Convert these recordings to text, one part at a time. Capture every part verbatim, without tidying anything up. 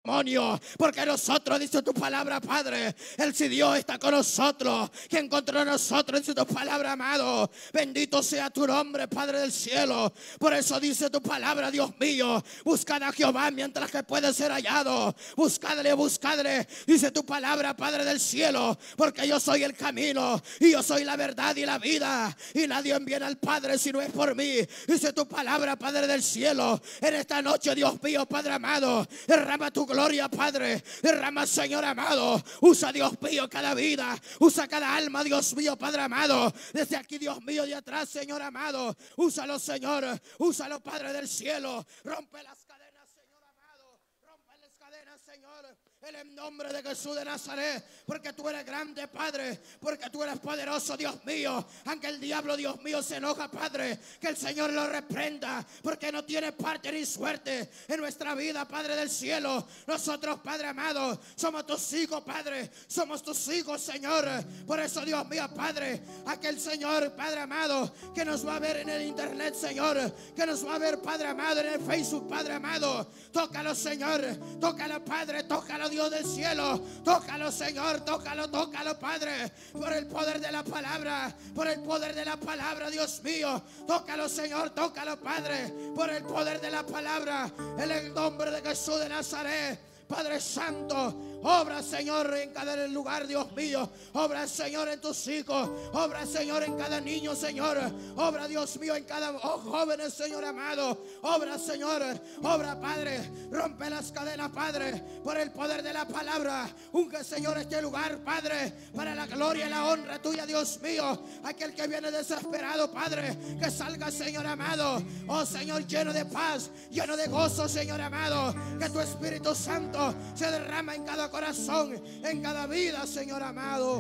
demonio, porque nosotros, dice tu palabra, Padre, el si Dios está con nosotros, quien contra nosotros, dice tu palabra, amado, bendito sea tu nombre, Padre del cielo. Por eso dice tu palabra, Dios mío, buscad a Jehová mientras que puede ser hallado, buscadle, buscadle, dice tu palabra, Padre del cielo, porque yo soy el camino, y yo soy la verdad y la vida, y nadie viene al Padre si no es por mí, dice tu palabra, Padre del cielo. En esta noche, Dios mío, Padre amado, derrama tu gloria, Padre, derrama, Señor amado, usa, Dios mío, cada vida, usa cada alma, Dios mío, Padre amado, desde aquí, Dios mío, de atrás, Señor amado, úsalo, Señor, úsalo, Padre del cielo, rompe las cadenas, Señor amado, rompe las cadenas, Señor, en el nombre de Jesús de Nazaret, porque tú eres grande, Padre, porque tú eres poderoso, Dios mío. Aunque el diablo, Dios mío, se enoja, Padre, que el Señor lo reprenda, porque no tiene parte ni suerte en nuestra vida, Padre del cielo. Nosotros, Padre amado, somos tus hijos, Padre, somos tus hijos, Señor. Por eso, Dios mío, Padre, aquel Señor, Padre amado, que nos va a ver en el internet, Señor, que nos va a ver, Padre amado, en el Facebook, Padre amado, tócalo, Señor, tócalo, Padre, tócalo, Dios del cielo, tócalo, Señor, tócalo, tócalo, Padre, por el poder de la palabra, por el poder de la palabra, Dios mío, tócalo, Señor, tócalo, Padre, por el poder de la palabra, en el nombre de Jesús de Nazaret. Padre Santo, obra, Señor, en cada lugar, Dios mío. Obra, Señor, en tus hijos. Obra, Señor, en cada niño, Señor. Obra, Dios mío, en cada oh, joven, Señor amado. Obra, Señor. Obra, Padre. Rompe las cadenas, Padre, por el poder de la palabra. Unge, Señor, este lugar, Padre, para la gloria y la honra tuya, Dios mío. Aquel que viene desesperado, Padre, que salga, Señor amado. Oh, Señor, lleno de paz, lleno de gozo, Señor amado. Que tu Espíritu Santo se derrama en cada corazón, en cada vida, Señor amado.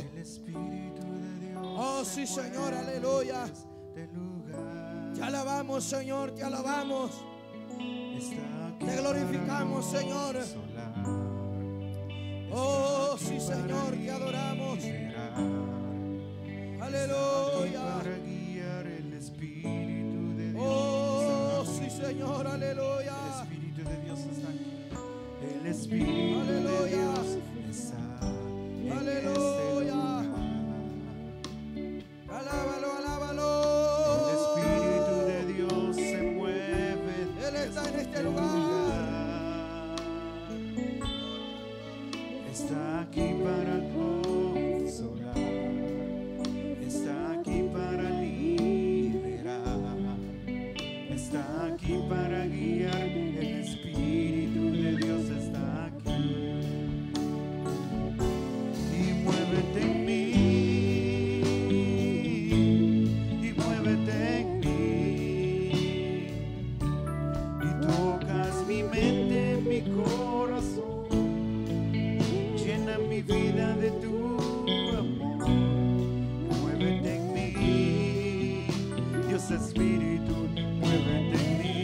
Oh, sí, Señor, aleluya. Te alabamos, Señor, te alabamos. Te glorificamos, Señor. Oh, sí, Señor, te adoramos. Aleluya. Oh, sí, Señor, aleluya. El Espíritu de Dios está en aleluya. este lugar. Alábalo, alábalo. El Espíritu de Dios se mueve. Él está en este lugar. Está aquí para consolar. Está aquí para liberar. Está aquí para guiar. El Espíritu de Dios está aquí. Y muévete en mí. Y muévete en mí. Y tocas mi mente, mi corazón. Llena mi vida de tu amor. Muévete en mí. Dios Espíritu, muévete en mí.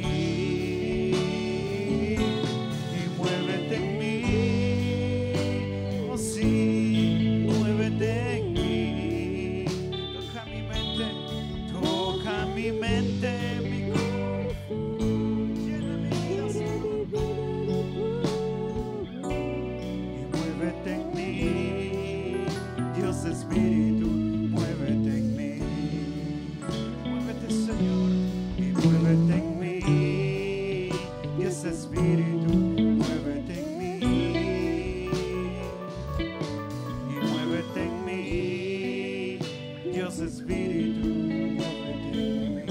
Espíritu, muévete en mí. Muévete, Señor, y muévete en mí. Dios Espíritu, muévete en mí. Y muévete en mí. Dios Espíritu, muévete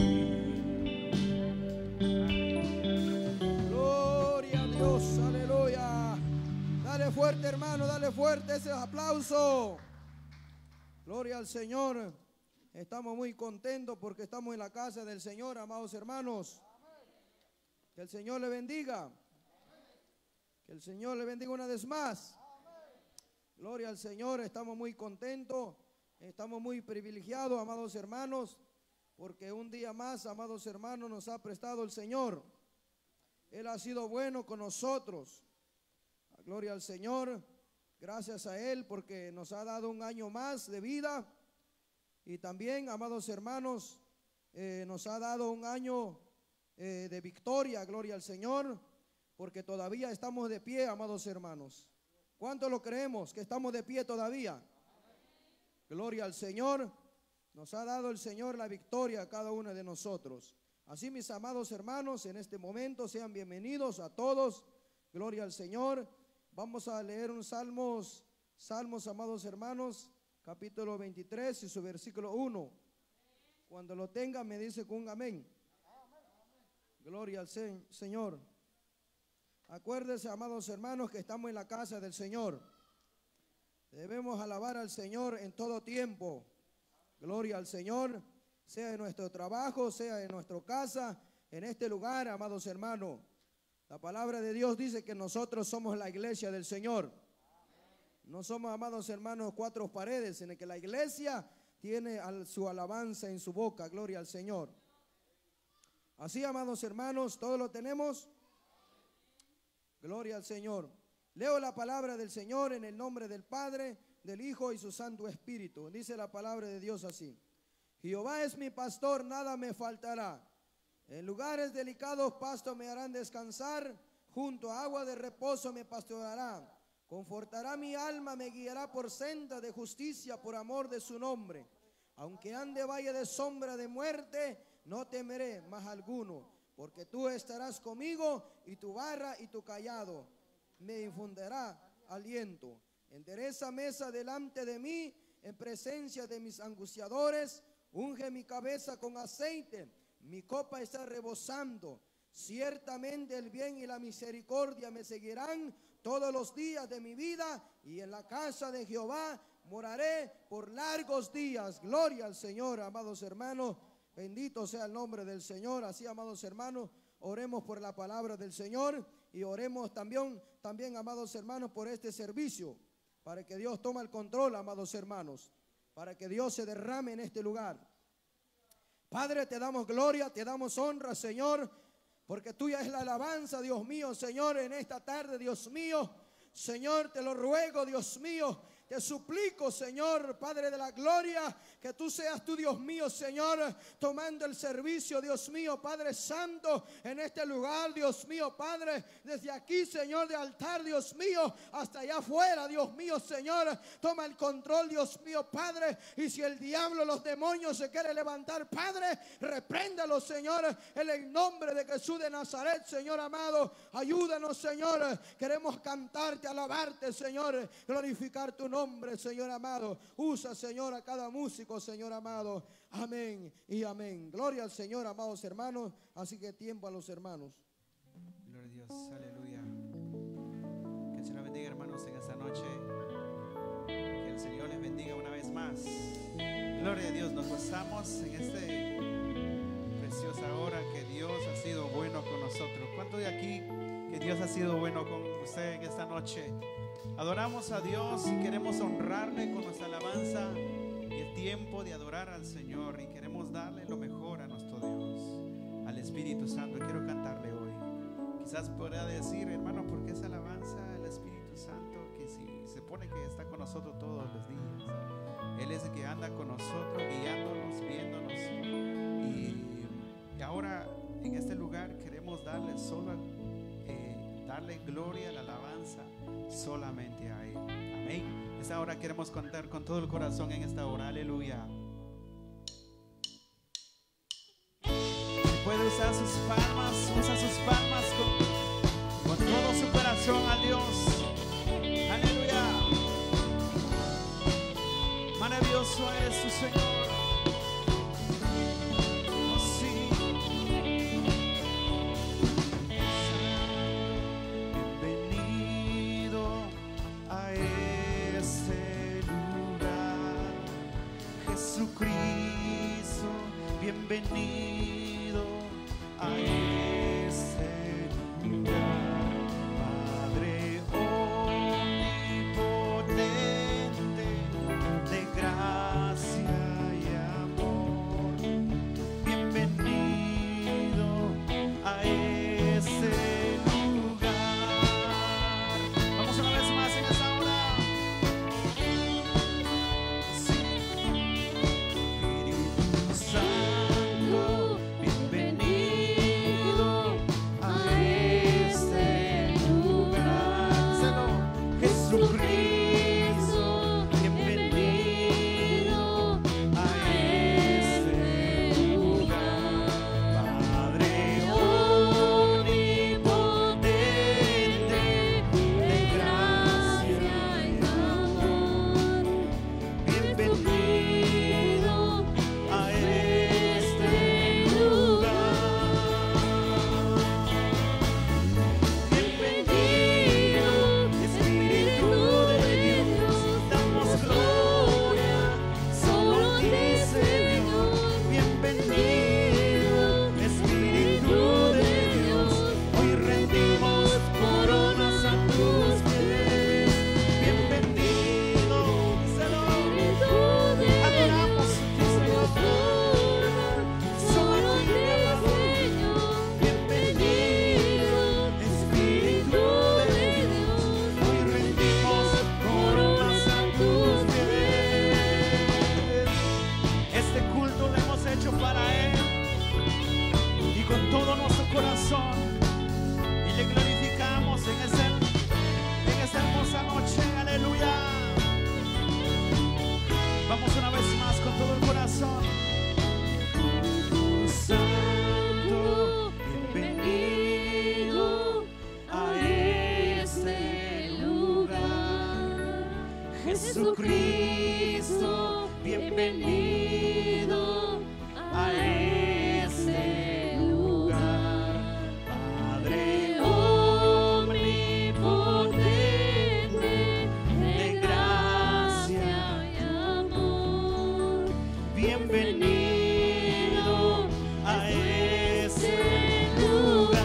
en mí. Gloria a Dios, aleluya. Dale fuerte, hermano, dale fuerte ese aplauso. Gloria al Señor. Estamos muy contentos porque estamos en la casa del Señor, amados hermanos. Que el Señor le bendiga. Que el Señor le bendiga una vez más. Gloria al Señor. Estamos muy contentos. Estamos muy privilegiados, amados hermanos, porque un día más, amados hermanos, nos ha prestado el Señor. Él ha sido bueno con nosotros. Gloria al Señor. Gracias a Él porque nos ha dado un año más de vida. Y también, amados hermanos, eh, nos ha dado un año eh, de victoria. Gloria al Señor. porque todavía estamos de pie, amados hermanos. ¿Cuánto lo creemos que estamos de pie todavía? Gloria al Señor. Nos ha dado el Señor la victoria a cada uno de nosotros. Así, mis amados hermanos, en este momento sean bienvenidos a todos. Gloria al Señor. Vamos a leer un Salmos, Salmos, amados hermanos, capítulo veintitrés y su versículo uno. Cuando lo tengan me dice con un amén. Gloria al Señor. Acuérdense, amados hermanos, que estamos en la casa del Señor. Debemos alabar al Señor en todo tiempo. Gloria al Señor, sea en nuestro trabajo, sea en nuestra casa, en este lugar, amados hermanos. La palabra de Dios dice que nosotros somos la iglesia del Señor. No somos, amados hermanos, cuatro paredes, sino que la iglesia tiene su alabanza en su boca. Gloria al Señor. Así, amados hermanos, ¿todos lo tenemos? Gloria al Señor. Leo la palabra del Señor en el nombre del Padre, del Hijo y su Santo Espíritu. Dice la palabra de Dios así: Jehová es mi pastor, nada me faltará. En lugares delicados pastos me harán descansar, junto a agua de reposo me pastoreará. Confortará mi alma, me guiará por senda de justicia por amor de su nombre. Aunque ande valle de sombra de muerte, no temeré más alguno, porque tú estarás conmigo, y tu barra y tu cayado me infundirá aliento. Endereza mesa delante de mí, en presencia de mis angustiadores. Unge mi cabeza con aceite, mi copa está rebosando. Ciertamente el bien y la misericordia me seguirán todos los días de mi vida, y en la casa de Jehová moraré por largos días. Gloria al Señor, amados hermanos. Bendito sea el nombre del Señor. Así, amados hermanos, oremos por la palabra del Señor, y oremos también, también, amados hermanos, por este servicio, para que Dios tome el control, amados hermanos, para que Dios se derrame en este lugar. Padre, te damos gloria, te damos honra, Señor, porque tuya es la alabanza, Dios mío, Señor, en esta tarde, Dios mío. Señor, te lo ruego, Dios mío. Te suplico, Señor, Padre de la gloria, que tú seas tú, Dios mío, Señor, tomando el servicio, Dios mío, Padre Santo, en este lugar, Dios mío, Padre, desde aquí, Señor, de altar, Dios mío, hasta allá afuera, Dios mío, Señor, toma el control, Dios mío, Padre, y si el diablo, los demonios se quiere levantar, Padre, repréndalo, Señor, en el nombre de Jesús de Nazaret, Señor amado. Ayúdanos, Señor, queremos cantarte, alabarte, Señor, glorificar tu nombre. Nombre, Señor amado. Usa, Señor, a cada músico, Señor amado. Amén y amén. Gloria al Señor, amados hermanos. Así que tiempo a los hermanos. Gloria a Dios, aleluya. Que el Señor bendiga, hermanos, en esta noche. Que el Señor les bendiga una vez más. Gloria a Dios, nos gozamos en este preciosa hora que Dios ha sido bueno con nosotros. ¿Cuántos de aquí que Dios ha sido bueno con usted en esta noche? Adoramos a Dios y queremos honrarle con nuestra alabanza, y el tiempo de adorar al Señor, y queremos darle lo mejor a nuestro Dios, al Espíritu Santo. Quiero cantarle hoy. Quizás podrá decir, hermano, ¿por qué esa alabanza al Espíritu Santo? Que si se pone que está con nosotros todos los días. Él es el que anda con nosotros, guiándonos, viéndonos. Y, y ahora en este lugar queremos darle solo eh, darle gloria, la alabanza solamente a Él. Amén. Esta hora queremos contar con todo el corazón en esta hora. Aleluya. Puede usar sus palmas, usa sus palmas con, con todo su corazón a Dios. Aleluya. Maravilloso es tu Señor. Bienvenido a este lugar, Padre omnipotente, de gracia y amor. Bienvenido a este lugar. Vamos una vez más en esta hora. Sí. Espíritu Santo, Jesucristo, bienvenido a este lugar. Padre omnipotente, de gracia y amor, bienvenido a este lugar.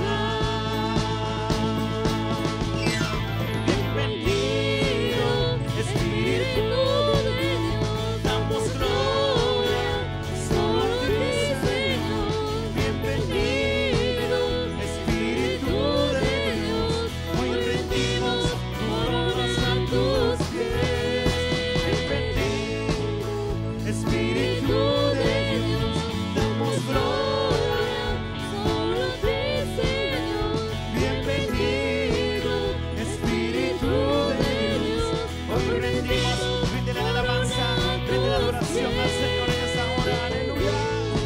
Bienvenido, Espíritu de Dios, damos gloria solo a ti, Señor. Bienvenido, Espíritu de Dios, hoy rendimos coronas a tus pies. Bienvenido, Espíritu de Dios, damos gloria solo a ti, Señor. Bienvenido, Espíritu de Dios, hoy rendimos, rinde la alabanza, rinde la adoración al Señor en esta hora. Aleluya.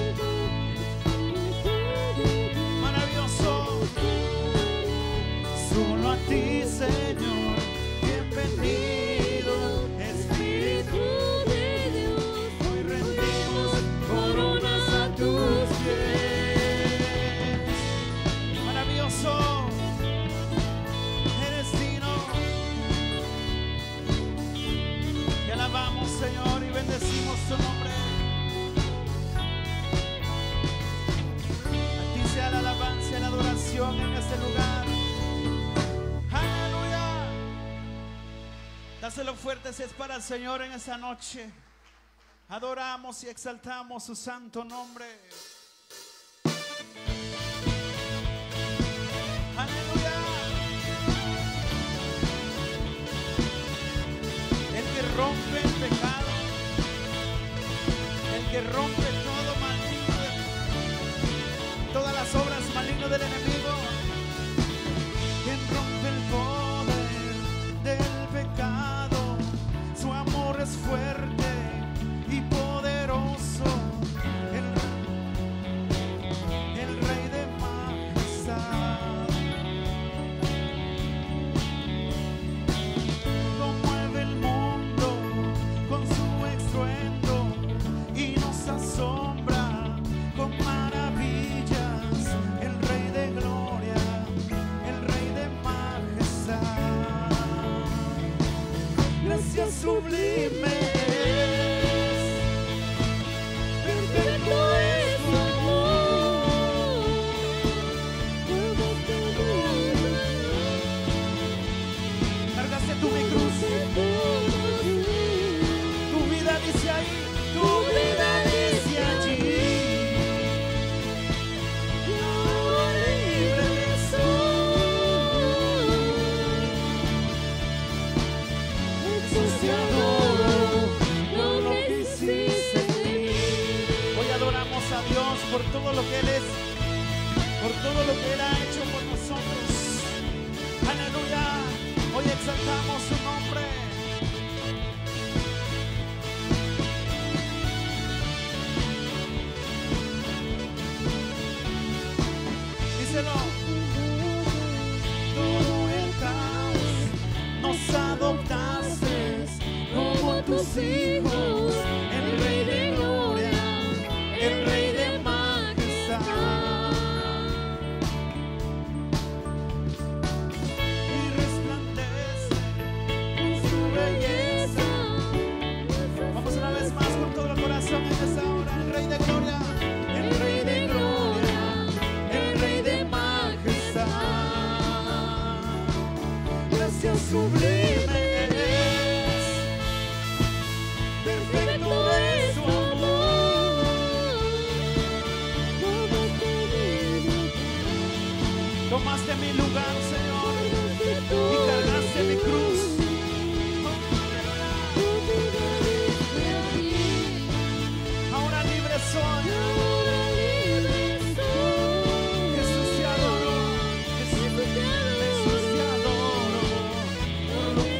Maravilloso. Solo a ti, Señor. Bienvenido, Espíritu de Dios, hoy rendimos coronas a tus pies. Maravilloso. Eres digno. Te alabamos, Señor, y bendecimos tu nombre. A ti sea la alabanza y la adoración en este lugar. Aleluya. Dáselo fuerte si es para el Señor en esta noche. Adoramos y exaltamos su santo nombre. Aleluya. El que rompe el pecado, el que rompe todo maligno, todas las obras malignas del enemigo, quien rompe el poder del pecado. Su amor es fuerte y poderoso, el, el Rey de majestad. Conmueve el mundo con su estruendo y nos asombra con maravillas. El Rey de gloria, el Rey de majestad. Gracias sublime es, perfecto es tu amor. Cargaste tú mi cruz, tu vida dice ahí, tu vida dice allí. Y ahora libre soy. Jesús, te adoro, lo que hiciste en mí. Hoy adoramos a Dios por todo lo que Él es, por todo lo que Él ha hecho por nosotros. Aleluya. Hoy exaltamos su nombre. Díselo. Todo el caos nos adoptaste como tus hijos. El Rey de gloria, el Rey de majestad. Y resplandece con su belleza. Vamos una vez más con todo el corazón en esta hora. El Rey de gloria, el Rey de gloria, el Rey de majestad. Gracias sublime es, perfecto es su amor. Tomaste mi lugar, Señor, y cargaste mi cruz. Ahora libre soy. Jesús te adoro, Jesús te adoro, por lo que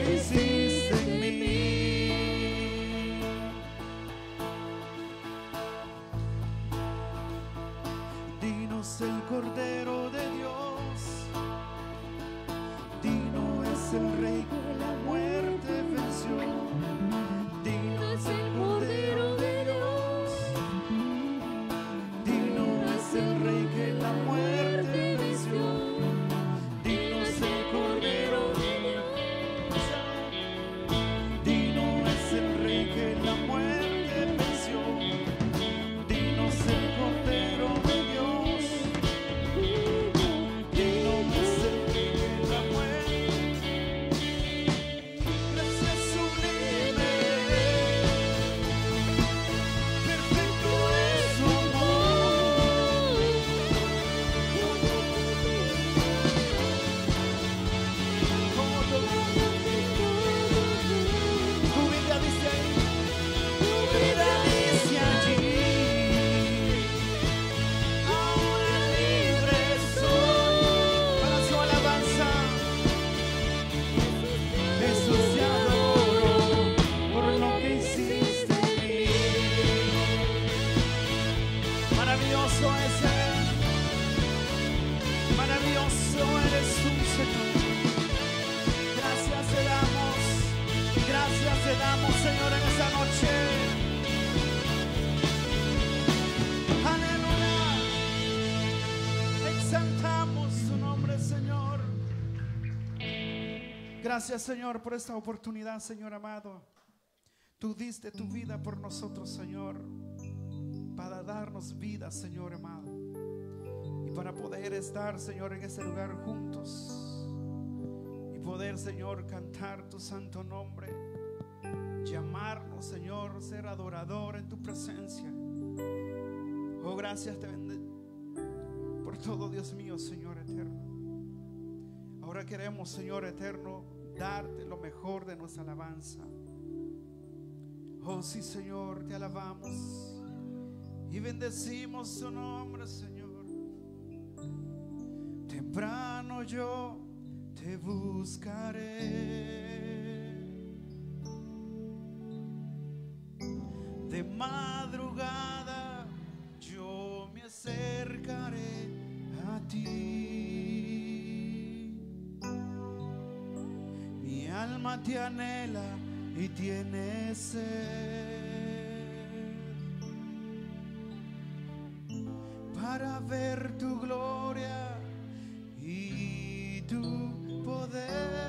Gracias, Señor, por esta oportunidad, Señor amado. Tú diste tu vida por nosotros, Señor, para darnos vida, Señor amado, y para poder estar, Señor, en ese lugar juntos y poder, Señor, cantar tu santo nombre, llamarnos, Señor, ser adorador en tu presencia. Oh, gracias te bendigo por todo, Dios mío, Señor eterno. Ahora queremos, Señor eterno, darte lo mejor de nuestra alabanza. Oh sí, Señor, te alabamos y bendecimos su nombre, Señor. Temprano yo te buscaré, de madrugada yo me acercaré a ti. Mi alma te anhela y tiene sed para ver tu gloria y tu poder.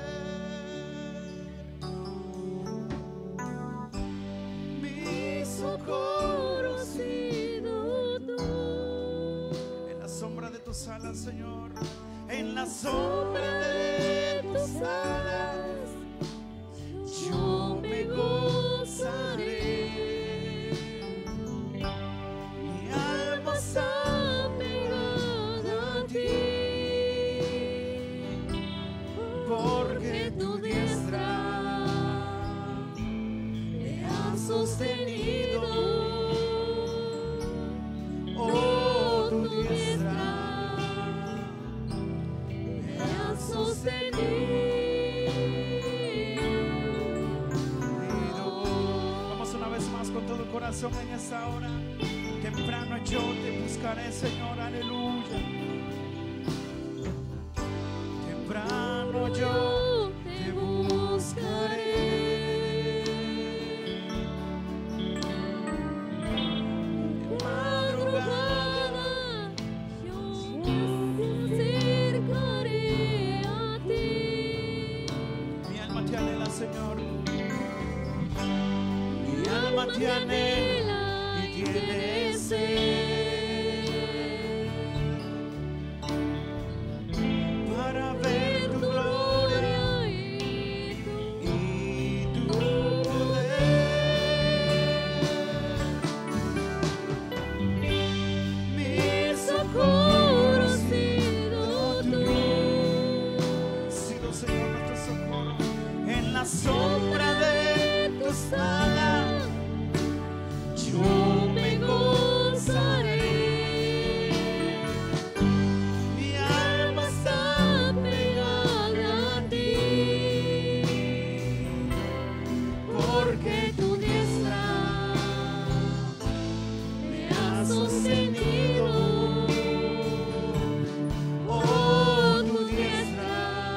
Mi socorro ha sido tú. En la sombra de tus alas, Señor, en la sombra de tus alas yo me gozaré. Mi alma está pegada a ti, porque tu diestra me ha sostenido. Oh, tu diestra me ha sostenido. Con todo corazón en esta hora. Temprano yo te buscaré, Señor, aleluya. Temprano yo te buscaré, de madrugada yo me acercaré a ti. Mi alma te anhela, Señor. Mi alma te anhela y tiene sed para ver tu gloria y tu poder. Mi socorro ha sido tú. Has sido, Señor, nuestro socorro en la sombra de tus alas. Yo me gozaré. Mi alma está pegada a ti, porque tu diestra me ha sostenido. Oh, tu diestra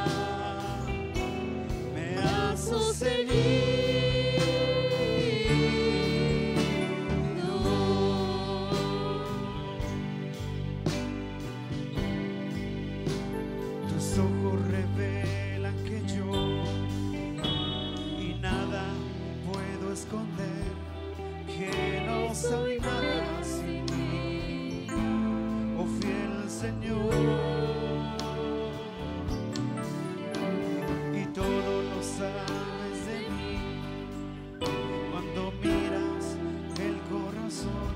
me ha sostenido. Tus ojos revelan que yo y nada puedo esconder, que no soy nada sin ti, oh fiel Señor. Y todo lo sabes de mí cuando miras el corazón,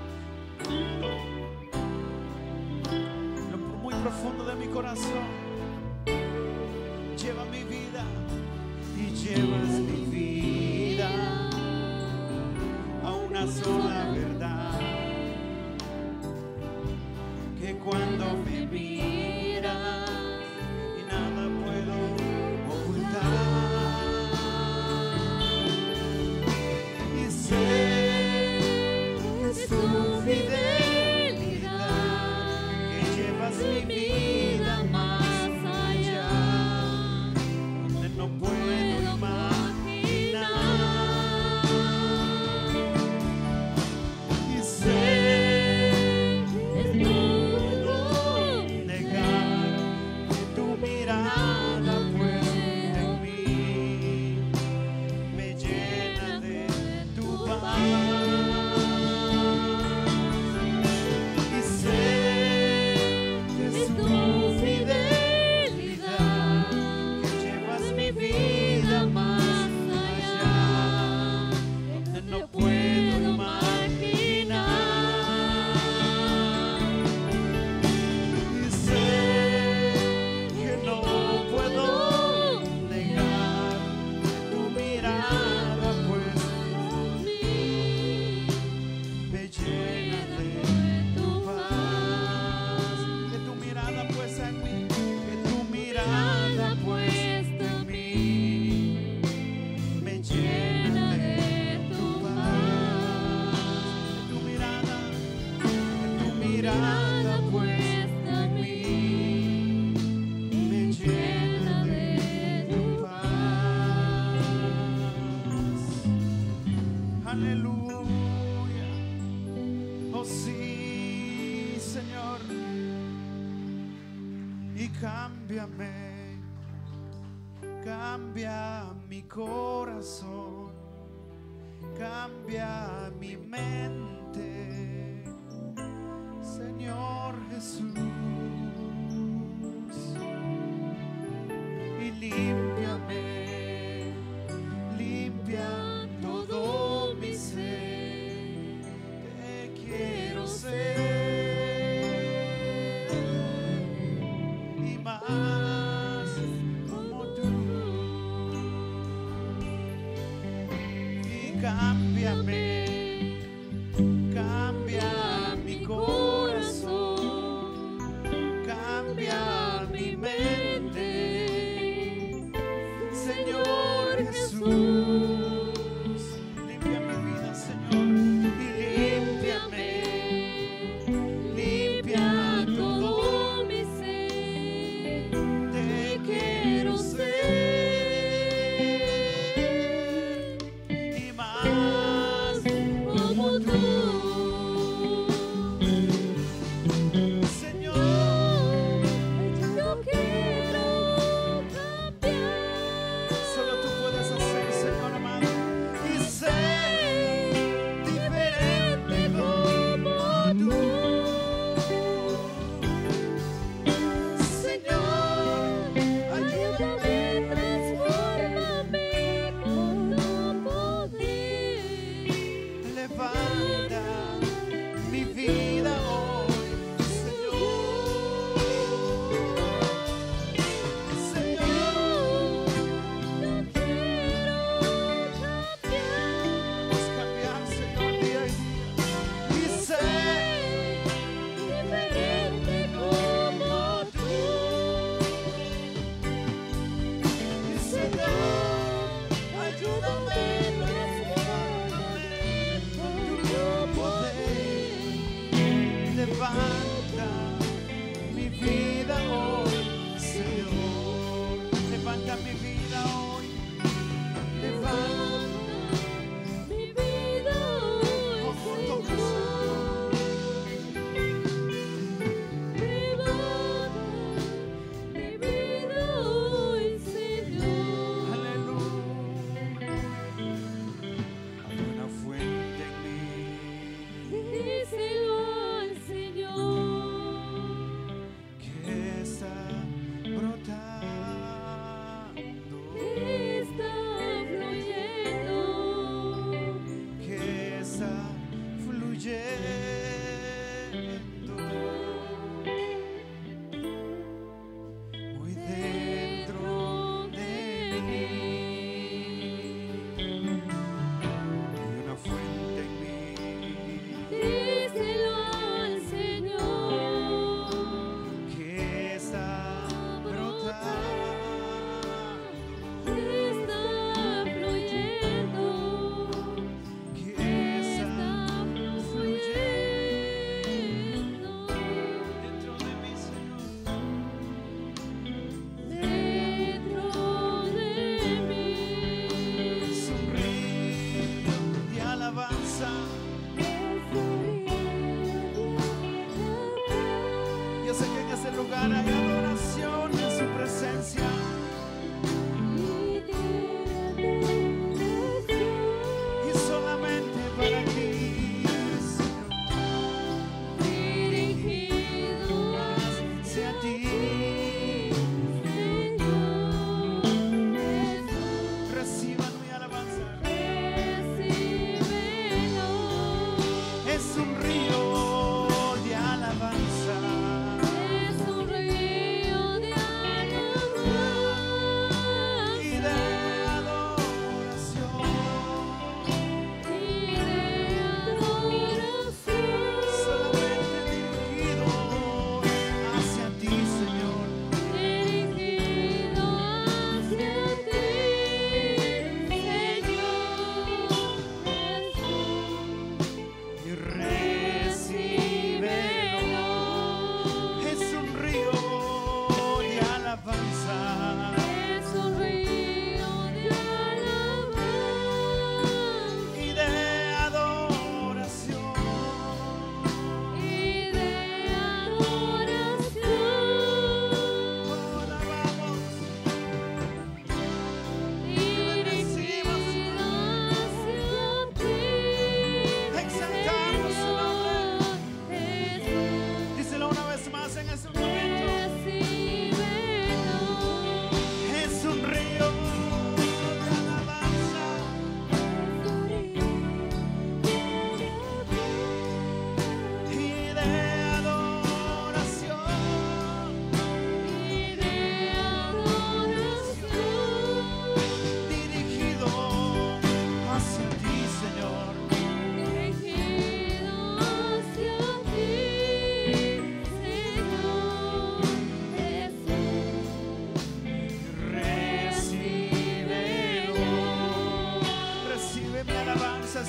lo muy profundo de mi corazón. Lleva mi vida y llevas mi vida a una sola verdad, que cuando me miras y nada puedo ocultar, y sé que es tu fidelidad que llevas mi vida más. No puedo imaginar. cámbiame, cambia mi corazón, cambia mi mente, Señor Jesús, y límpiame, limpia todo mi ser, te quiero ser. Más como tú, y cámbiame, cambia mi corazón, cambia mi mente, Señor Jesús, limpia mi vida, Señor, y límpiame, limpia todo. Quiero ser y más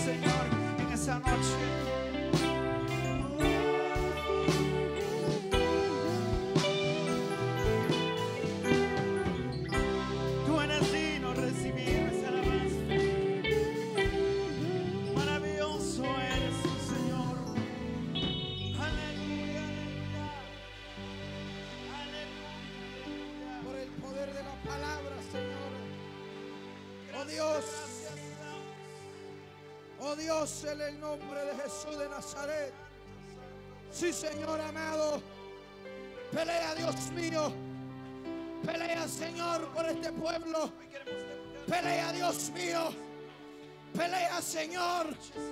Señor, en esa noche. Tú eres digno de recibir esa alabanza. Maravilloso eres, Señor. Aleluya, aleluya, aleluya. Por el poder de la palabra, Señor. Oh Dios, oh Dios, en el nombre de Jesús de Nazaret. Sí, Señor amado. Pelea, Dios mío. Pelea, Señor, por este pueblo. Pelea, Dios mío. Pelea, Señor.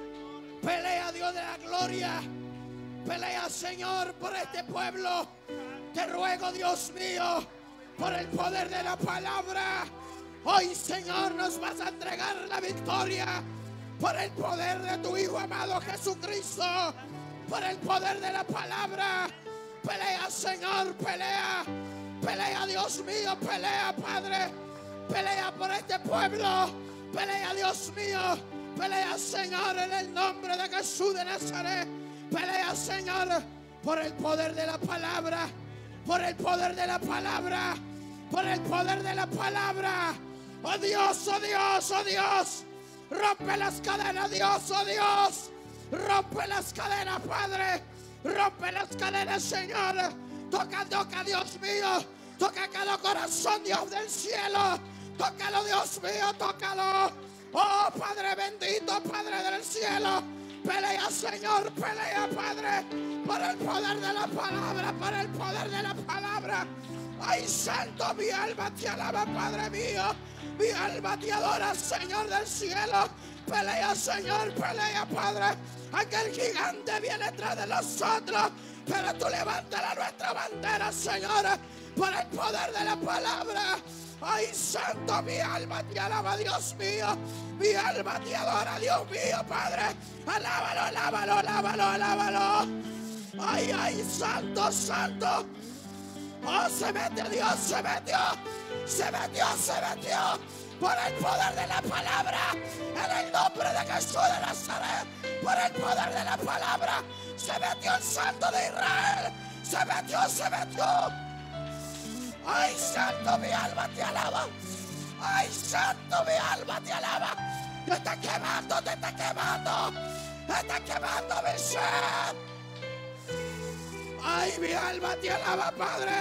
Pelea, Dios de la gloria. Pelea, Señor, por este pueblo. Te ruego, Dios mío, por el poder de la palabra. Hoy, Señor, nos vas a entregar la victoria. Por el poder de tu Hijo amado Jesucristo. Por el poder de la palabra. Pelea, Señor, pelea. Pelea, Dios mío, pelea, Padre. Pelea por este pueblo. Pelea, Dios mío. Pelea, Señor, en el nombre de Jesús de Nazaret. Pelea, Señor, por el poder de la palabra. Por el poder de la palabra. Por el poder de la palabra. Oh Dios, oh Dios, oh Dios. Rompe las cadenas, Dios, oh Dios. Rompe las cadenas, Padre. Rompe las cadenas, Señor. Toca, toca, Dios mío. Toca cada corazón, Dios del cielo. Tócalo, Dios mío, tócalo. Oh, Padre bendito, Padre del cielo. Pelea, Señor, pelea, Padre. Por el poder de la palabra, por el poder de la palabra. Ay, santo, mi alma te alaba, Padre mío. Mi alma te adora, Señor del cielo. Pelea, Señor, pelea, Padre. Aquel gigante viene tras de nosotros, pero tú levantas la nuestra bandera, Señor, por el poder de la palabra. Ay, santo, mi alma te alaba, Dios mío. Mi alma te adora, Dios mío, Padre. Alábalo, alábalo, alábalo, alábalo. Ay, ay, santo, santo. Oh, se metió Dios, se metió. Se metió, se metió. Por el poder de la palabra. En el nombre de Jesús de Nazaret. Por el poder de la palabra. Se metió el Santo de Israel. Se metió, se metió. Ay, santo, mi alma te alaba. Ay, santo, mi alma te alaba. Te está quemando, te está quemando. Te está quemando mi ser. Ay, mi alma te alaba, Padre.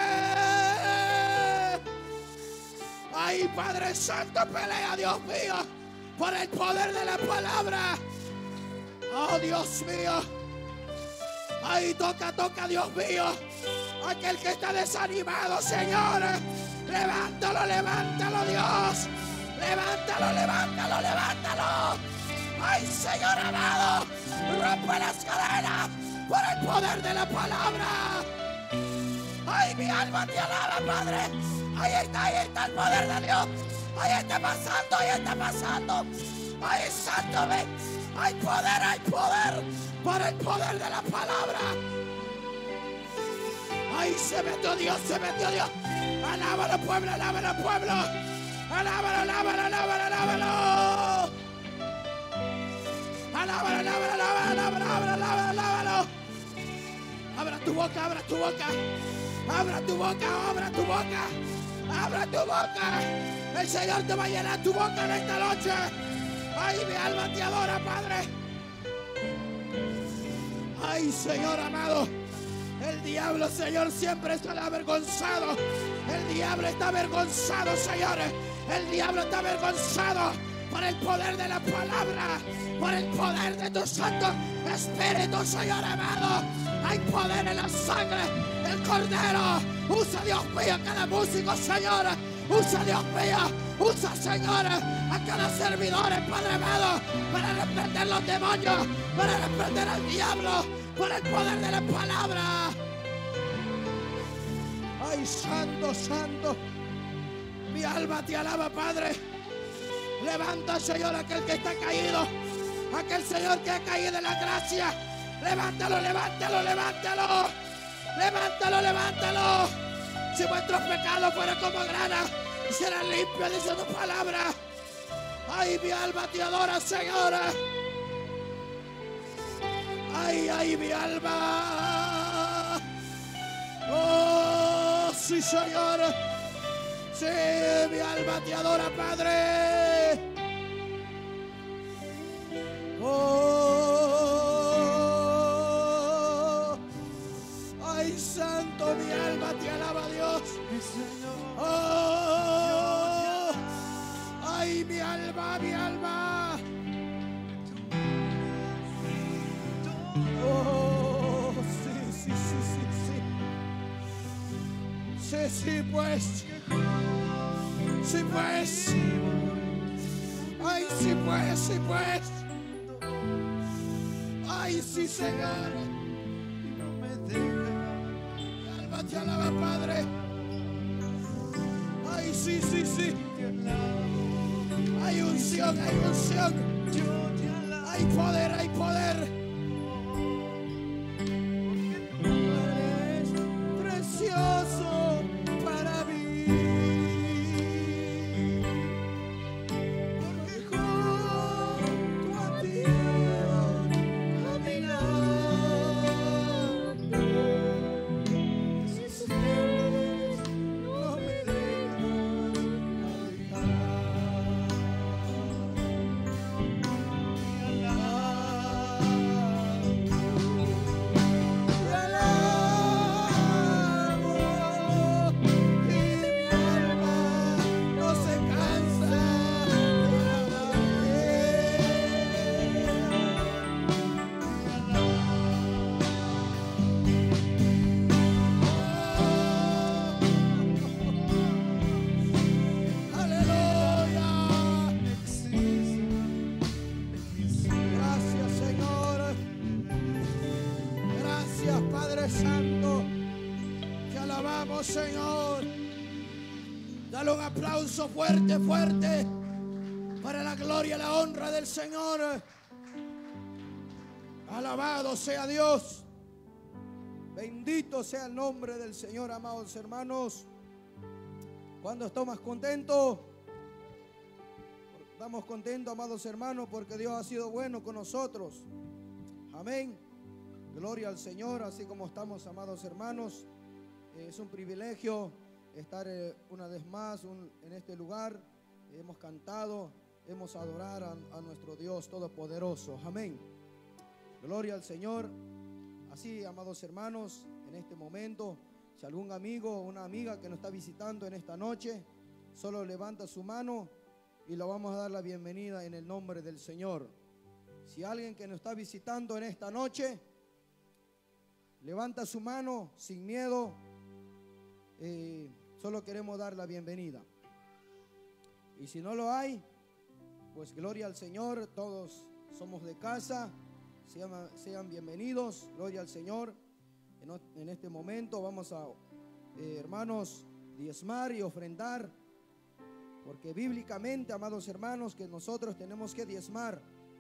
Ay, Padre Santo, pelea, Dios mío, por el poder de la palabra. Oh, Dios mío. Ay, toca, toca, Dios mío. Aquel que está desanimado, Señor. Levántalo, levántalo, Dios. Levántalo, levántalo, levántalo. Ay, Señor amado. Rompe las cadenas por el poder de la palabra. Ay, mi alma te alaba, Padre. Ahí está, ahí está el poder de Dios. Ahí está pasando, ahí está pasando. Ay, santo, ven. Hay poder, hay poder. Por el poder de la palabra. Ay, se metió Dios, se metió Dios. Alábalo, pueblo, alábalo, pueblo. Alábalo, alábalo, alábalo, alábalo. Alábalo, alábalo, alábalo, alábalo, alábalo, alábalo. Abra tu boca, abra tu boca. Abra tu boca, abra tu boca. Abra tu boca. El Señor te va a llenar tu boca en esta noche. Ay, mi alma te adora, Padre. Ay, Señor amado. El diablo, Señor, siempre está avergonzado. El diablo está avergonzado, señores. El diablo está avergonzado por el poder de la palabra, por el poder de tu Santo Espíritu, Señor amado. Hay poder en la sangre del Cordero. Usa, Dios mío, a cada músico, Señor. Usa, Dios mío, usa, Señor, a cada servidor, Padre amado, para reprender los demonios, para reprender al diablo, por el poder de la palabra. Ay, santo, santo. Mi alma te alaba, Padre. Levanta, Señor, aquel que está caído, aquel Señor que ha caído en la gracia. Levántalo, levántalo, levántalo. Levántalo, levántalo. Si vuestros pecados fueran como grana, serán limpios, dice tu palabra. Ay, mi alma te adora, Señor. Ay, ay, mi alma. Oh, sí, Señor. Sí, mi alma te adora, Padre. Oh, ay, santo, mi alma te alaba, Dios. Oh, ay, mi alma, mi alma. Oh, sí, sí, sí, sí, sí. Sí, sí, pues. Sí, pues. Ay, sí, pues, sí, pues. Ay, sí, Señor. Mi alma te alaba, Padre. Ay, sí, sí, sí. Hay unción, hay unción. Hay poder, hay poder. Eres precioso para mí. Junto a ti caminando. Sus pies no me dejan Santo, te alabamos, Señor. Dale un aplauso fuerte, fuerte, para la gloria y la honra del Señor. Alabado sea Dios. Bendito sea el nombre del Señor, amados hermanos. Cuando estamos contentos, estamos contentos, amados hermanos, porque Dios ha sido bueno con nosotros. Amén. Gloria al Señor, así como estamos, amados hermanos. Eh, es un privilegio estar eh, una vez más un, en este lugar. Hemos cantado, hemos adorado a, a nuestro Dios Todopoderoso. Amén. Gloria al Señor. Así, amados hermanos, en este momento, si algún amigo o una amiga que nos está visitando en esta noche, solo levanta su mano y le vamos a dar la bienvenida en el nombre del Señor. Si alguien que nos está visitando en esta noche, levanta su mano sin miedo, eh, solo queremos dar la bienvenida. Y si no lo hay, pues gloria al Señor, todos somos de casa, sean, sean bienvenidos, gloria al Señor. En, en este momento vamos a, eh, hermanos, diezmar y ofrendar, porque bíblicamente, amados hermanos, que nosotros tenemos que diezmar.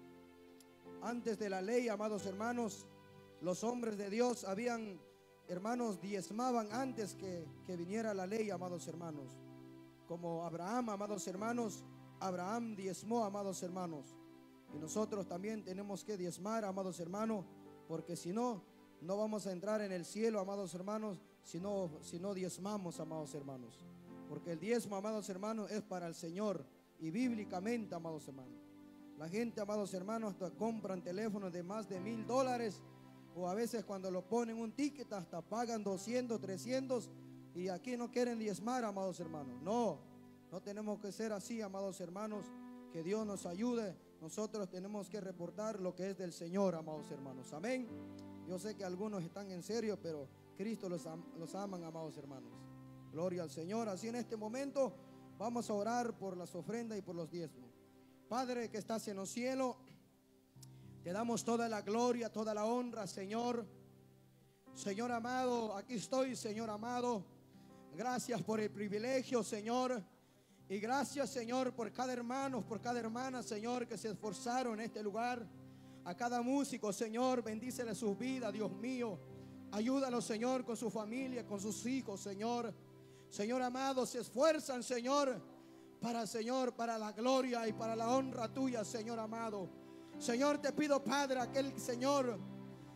Antes de la ley, amados hermanos, los hombres de Dios habían, hermanos, diezmaban antes que, que viniera la ley, amados hermanos. Como Abraham, amados hermanos, Abraham diezmó, amados hermanos. Y nosotros también tenemos que diezmar, amados hermanos, porque si no, no vamos a entrar en el cielo, amados hermanos, si no, si no diezmamos, amados hermanos. Porque el diezmo, amados hermanos, es para el Señor. Y bíblicamente, amados hermanos, la gente, amados hermanos, hasta compran teléfonos de más de mil dólares. O a veces cuando lo ponen un ticket hasta pagan doscientos, trescientos. Y aquí no quieren diezmar, amados hermanos. No, no tenemos que ser así, amados hermanos. Que Dios nos ayude. Nosotros tenemos que reportar lo que es del Señor, amados hermanos. Amén. Yo sé que algunos están en serio, pero Cristo los, am los aman, amados hermanos. Gloria al Señor. Así en este momento vamos a orar por las ofrendas y por los diezmos. Padre que estás en los cielos, te damos toda la gloria, toda la honra, Señor. Señor amado, aquí estoy, Señor amado. Gracias por el privilegio, Señor. Y gracias, Señor, por cada hermano, por cada hermana, Señor, que se esforzaron en este lugar. A cada músico, Señor, bendícele sus vidas, Dios mío. Ayúdalo, Señor, con su familia, con sus hijos, Señor. Señor amado, se esfuerzan, Señor, para, Señor, para la gloria y para la honra tuya, Señor amado. Señor, te pido, Padre, aquel Señor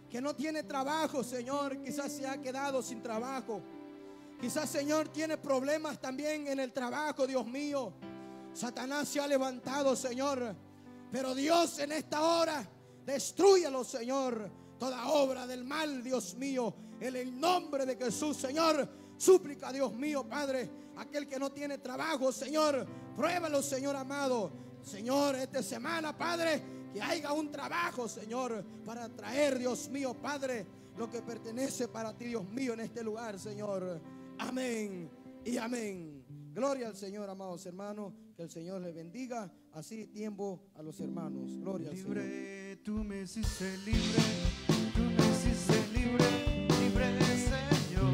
que no tiene trabajo, Señor, quizás se ha quedado sin trabajo. Quizás, Señor, tiene problemas también en el trabajo, Dios mío. Satanás se ha levantado, Señor. Pero Dios, en esta hora, destrúyalo, Señor. Toda obra del mal, Dios mío, en el nombre de Jesús, Señor. Súplica, Dios mío, Padre, aquel que no tiene trabajo, Señor, pruébalo, Señor amado. Señor, esta semana, Padre, que haya un trabajo, Señor, para traer, Dios mío, Padre, lo que pertenece para ti, Dios mío, en este lugar, Señor. Amén y amén. Gloria al Señor, amados hermanos. Que el Señor les bendiga. Así tiempo a los hermanos. Gloria al Señor. Libre, tú me hiciste libre, tú me hiciste libre, libre Señor.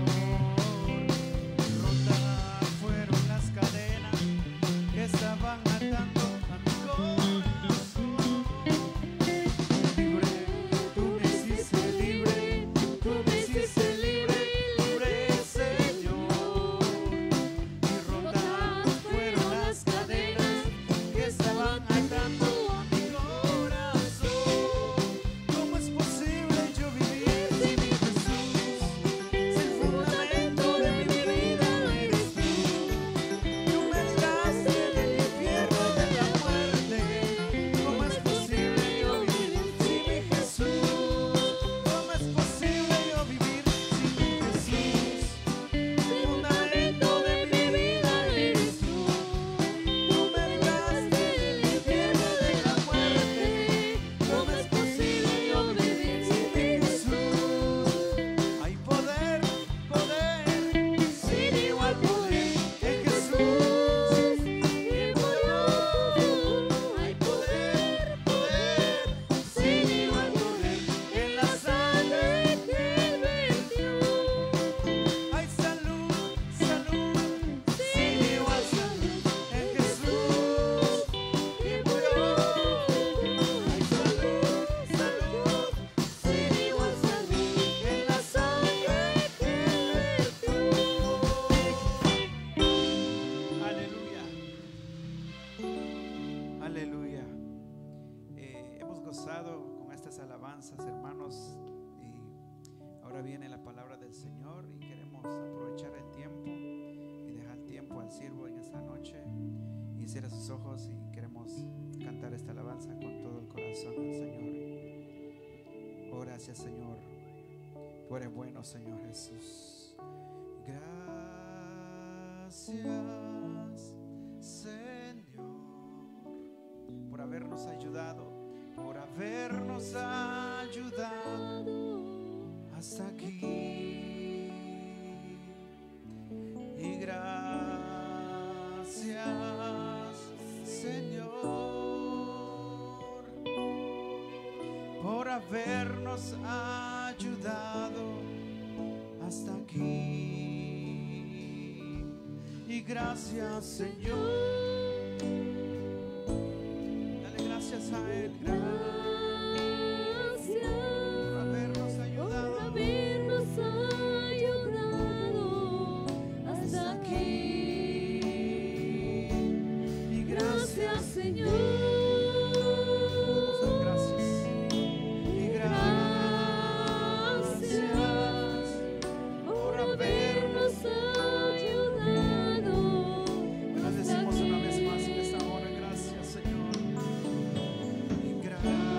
Rotas fueron las cadenas que estaban atando a mi corazón. Libre, tú me hiciste libre, tú me hiciste libre, libre Señor. Y rotas fueron las cadenas que estaban atando a mi corazón. ¿Cómo es posible yo vivir sin mi Jesús? Si el fundamento de mi vida eres tú. Tú me libraste del infierno y de la muerte. ¿Cómo es posible yo vivir sin mi Jesús? ¿Cómo es posible yo vivir sin mi Jesús? El fundamento de mi vida eres tú. Tú me libraste del infierno y de la muerte. ¿Cómo es posible yo vivir sin mi Jesús? Hay poder, poder, sin igual poder en Jesús. Y murió. Hay poder, poder, sin igual poder en la sangre que Él vertió. Hay salud, salud, sin igual salud en Jesús. Y murió. Hay salud, salud, sin igual salud en la sangre que Él vertió. Aleluya. Aleluya. Eh, hemos gozado con estas alabanzas, hermanos, y ahora viene la palabra del Señor y queremos aprovechar el tiempo y dejar tiempo al siervo en esta noche. Y cierra sus ojos y queremos cantar esta alabanza con todo el corazón al Señor. Oh, gracias, Señor. Tú eres bueno, Señor Jesús. Gracias, Señor, por habernos ayudado, por habernos ayudado hasta aquí. Y gracias, Señor, por habernos ayudado hasta aquí. Y gracias, Señor. Dale gracias a Él. Gracias por habernos ayudado, por habernos ayudado hasta aquí. Y Gracias, Señor. gracias. Y gracias por habernos ayudado Lo hasta decimos una vez aquí. más en esta hora. Gracias, Señor. Y gracias.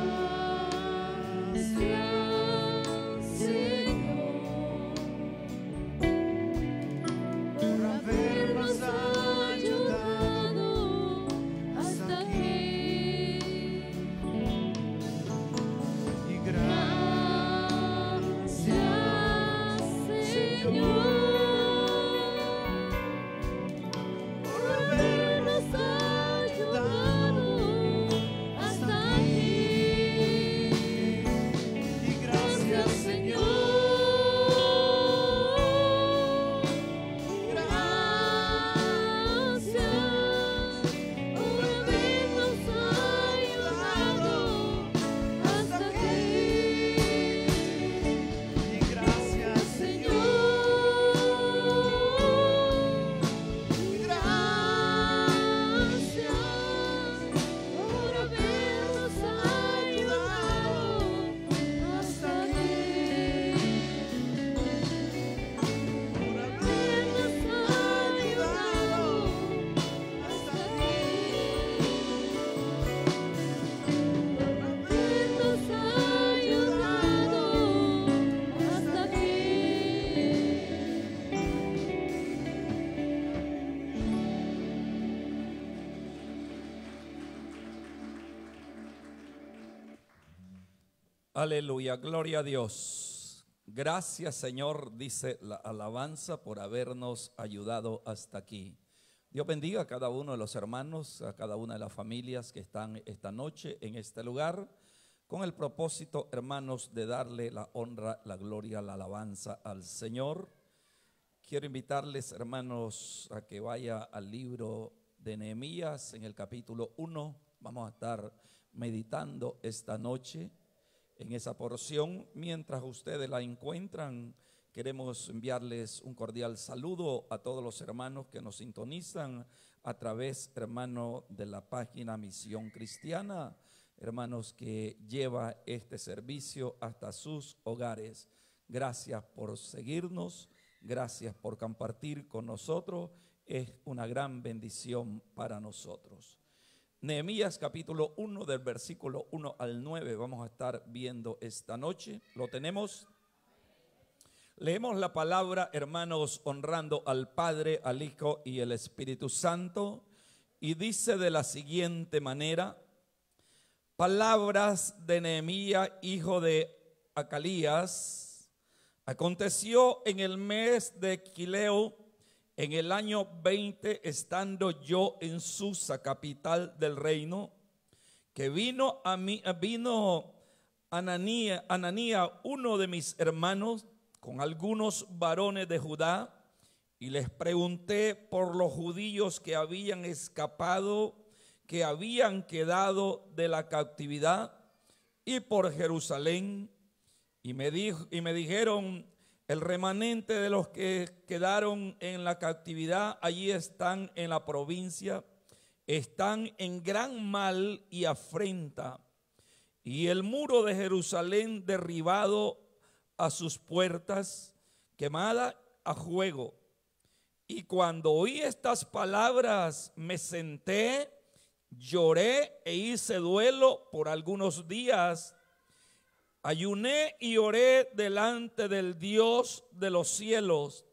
Aleluya, gloria a Dios. Gracias, Señor, dice la alabanza, por habernos ayudado hasta aquí. Dios bendiga a cada uno de los hermanos, a cada una de las familias que están esta noche en este lugar, con el propósito, hermanos, de darle la honra, la gloria, la alabanza al Señor. Quiero invitarles, hermanos, a que vaya al libro de Nehemías en el capítulo uno. Vamos a estar meditando esta noche en esa porción. Mientras ustedes la encuentran, queremos enviarles un cordial saludo a todos los hermanos que nos sintonizan a través, hermano, de la página Misión Cristiana, hermanos, que lleva este servicio hasta sus hogares. Gracias por seguirnos, gracias por compartir con nosotros, es una gran bendición para nosotros. Nehemías capítulo uno, del versículo uno al nueve, vamos a estar viendo esta noche. ¿Lo tenemos? Leemos la palabra, hermanos, honrando al Padre, al Hijo y el Espíritu Santo, y dice de la siguiente manera: palabras de Nehemías, hijo de Acalías. Aconteció en el mes de Quileo, en el año veinte, estando yo en Susa, capital del reino, que vino a mí, vino Ananía, Ananía, uno de mis hermanos, con algunos varones de Judá, y les pregunté por los judíos que habían escapado, que habían quedado de la cautividad, y por Jerusalén, y me, dijo, y me dijeron: el remanente de los que quedaron en la cautividad, allí están en la provincia, están en gran mal y afrenta, y el muro de Jerusalén derribado a sus puertas, quemada a fuego. Y cuando oí estas palabras, me senté, lloré e hice duelo por algunos días. Ayuné y oré delante del Dios de los cielos,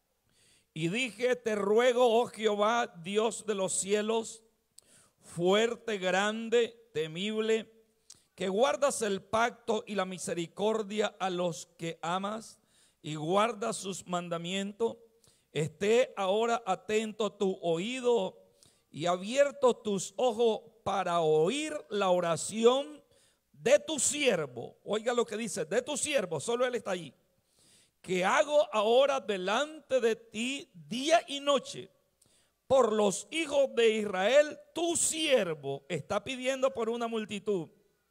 y dije: te ruego, oh Jehová, Dios de los cielos, fuerte, grande, temible, que guardas el pacto y la misericordia a los que amas y guardas sus mandamientos, esté ahora atento tu oído y abierto tus ojos para oír la oración de tu siervo. Oiga lo que dice: de tu siervo, solo él está allí, que hago ahora delante de ti día y noche por los hijos de Israel. Tu siervo está pidiendo por una multitud,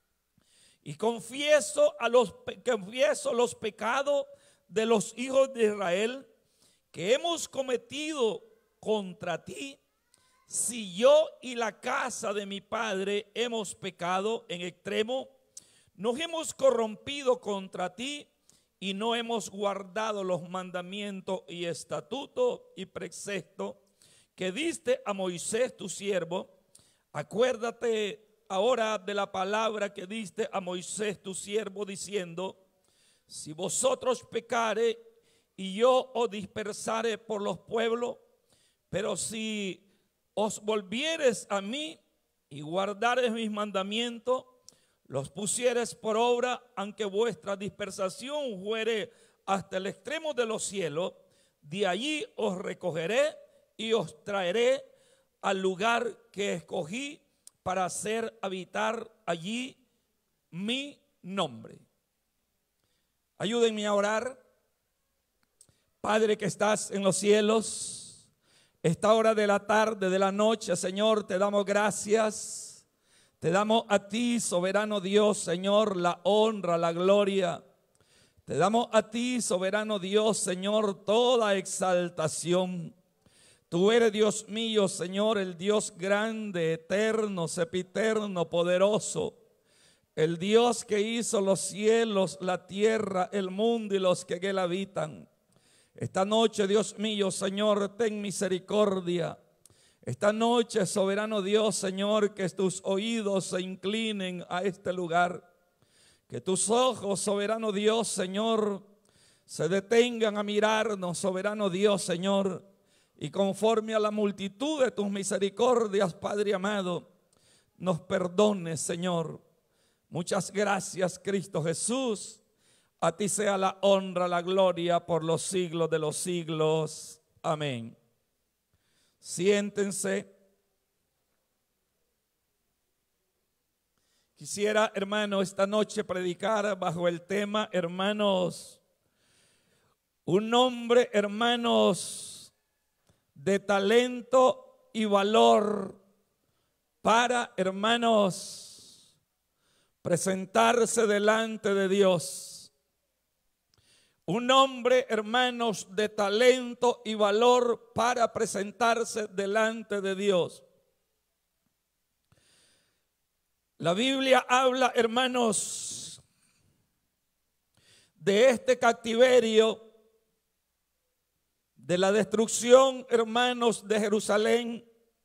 y confieso a los confieso los pecados de los hijos de Israel que hemos cometido contra ti. Si yo y la casa de mi padre hemos pecado en extremo, nos hemos corrompido contra ti y no hemos guardado los mandamientos y estatutos y preceptos que diste a Moisés tu siervo. Acuérdate ahora de la palabra que diste a Moisés tu siervo, diciendo: si vosotros pecare y yo os dispersare por los pueblos, pero si os volvieres a mí y guardares mis mandamientos, los pusieres por obra, aunque vuestra dispersación fuere hasta el extremo de los cielos, de allí os recogeré y os traeré al lugar que escogí para hacer habitar allí mi nombre. Ayúdenme a orar. Padre que estás en los cielos, esta hora de la tarde, de la noche, Señor, te damos gracias. Te damos a ti, soberano Dios, Señor, la honra, la gloria. Te damos a ti, soberano Dios, Señor, toda exaltación. Tú eres, Dios mío, Señor, el Dios grande, eterno, sempiterno, poderoso. El Dios que hizo los cielos, la tierra, el mundo y los que en él habitan. Esta noche, Dios mío, Señor, ten misericordia. Esta noche, soberano Dios, Señor, que tus oídos se inclinen a este lugar. Que tus ojos, soberano Dios, Señor, se detengan a mirarnos, soberano Dios, Señor. Y conforme a la multitud de tus misericordias, Padre amado, nos perdones, Señor. Muchas gracias, Cristo Jesús. A ti sea la honra, la gloria por los siglos de los siglos. Amén. Siéntense. Quisiera, hermano, esta noche predicar bajo el tema, hermanos, un hombre, hermanos, de talento y valor para, hermanos, presentarse delante de Dios. Un hombre, hermanos, de talento y valor para presentarse delante de Dios. La Biblia habla, hermanos, de este cautiverio, de la destrucción, hermanos, de Jerusalén,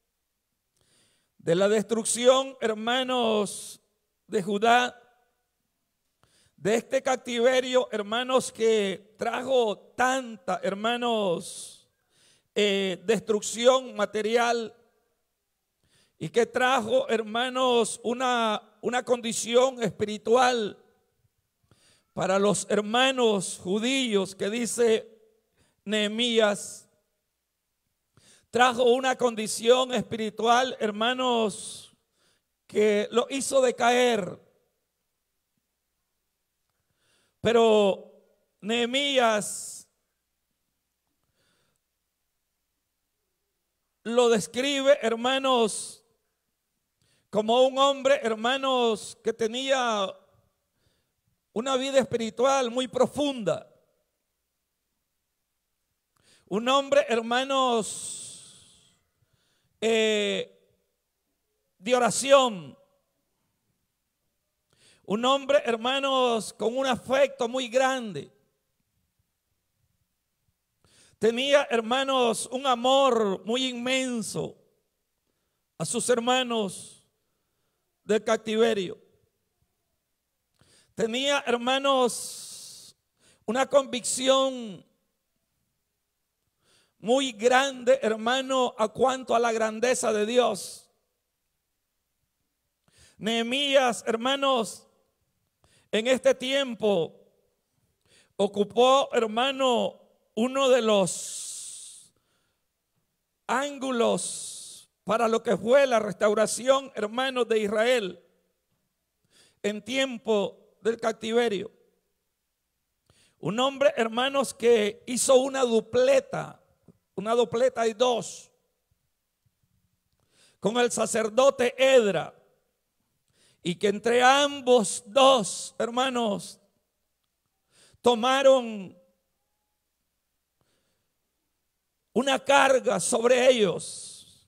de la destrucción, hermanos, de Judá, de este cautiverio, hermanos, que trajo tanta, hermanos, eh, destrucción material y que trajo, hermanos, una, una condición espiritual para los hermanos judíos, que dice Nehemías, trajo una condición espiritual, hermanos, que lo hizo decaer. Pero Nehemías lo describe, hermanos, como un hombre, hermanos, que tenía una vida espiritual muy profunda. Un hombre, hermanos, eh, de oración. Un hombre, hermanos, con un afecto muy grande. Tenía, hermanos, un amor muy inmenso a sus hermanos del cautiverio. Tenía, hermanos, una convicción muy grande, hermano, a cuanto a la grandeza de Dios. Nehemías, hermanos, en este tiempo ocupó, hermano, uno de los ángulos para lo que fue la restauración, hermanos, de Israel en tiempo del cautiverio. Un hombre, hermanos, que hizo una dupleta, una dupleta y dos, con el sacerdote Edra, y que entre ambos dos, hermanos, tomaron una carga sobre ellos.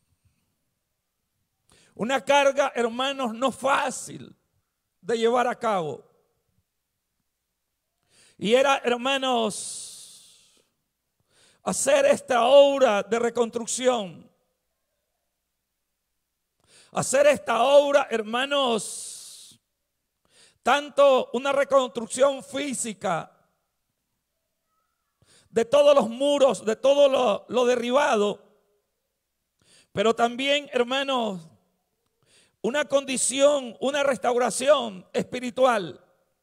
Una carga, hermanos, no fácil de llevar a cabo. Y era, hermanos, hacer esta obra de reconstrucción. Hacer esta obra, hermanos, tanto una reconstrucción física de todos los muros, de todo lo, lo derribado, pero también, hermanos, una condición, una restauración espiritual.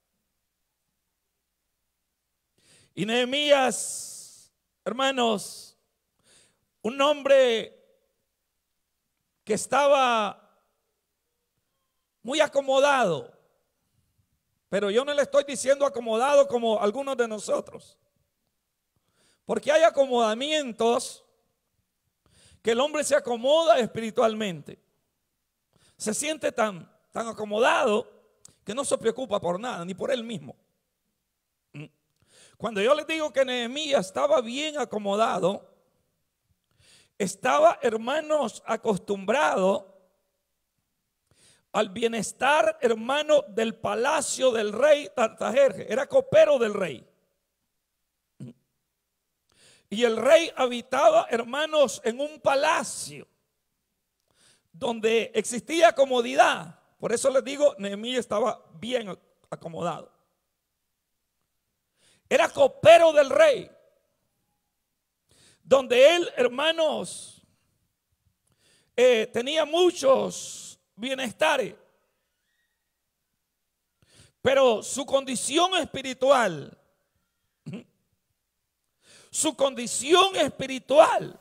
Y Nehemías, hermanos, un hombre que estaba muy acomodado, pero yo no le estoy diciendo acomodado como algunos de nosotros, porque hay acomodamientos que el hombre se acomoda espiritualmente, se siente tan, tan acomodado que no se preocupa por nada, ni por él mismo. Cuando yo les digo que Nehemías estaba bien acomodado, estaba, hermanos, acostumbrado al bienestar, hermano, del palacio del rey Artajerjes. Era copero del rey. Y el rey habitaba, hermanos, en un palacio donde existía comodidad. Por eso les digo, Nehemías estaba bien acomodado. Era copero del rey, donde él, hermanos, eh, tenía muchos bienestares. Pero su condición espiritual, su condición espiritual,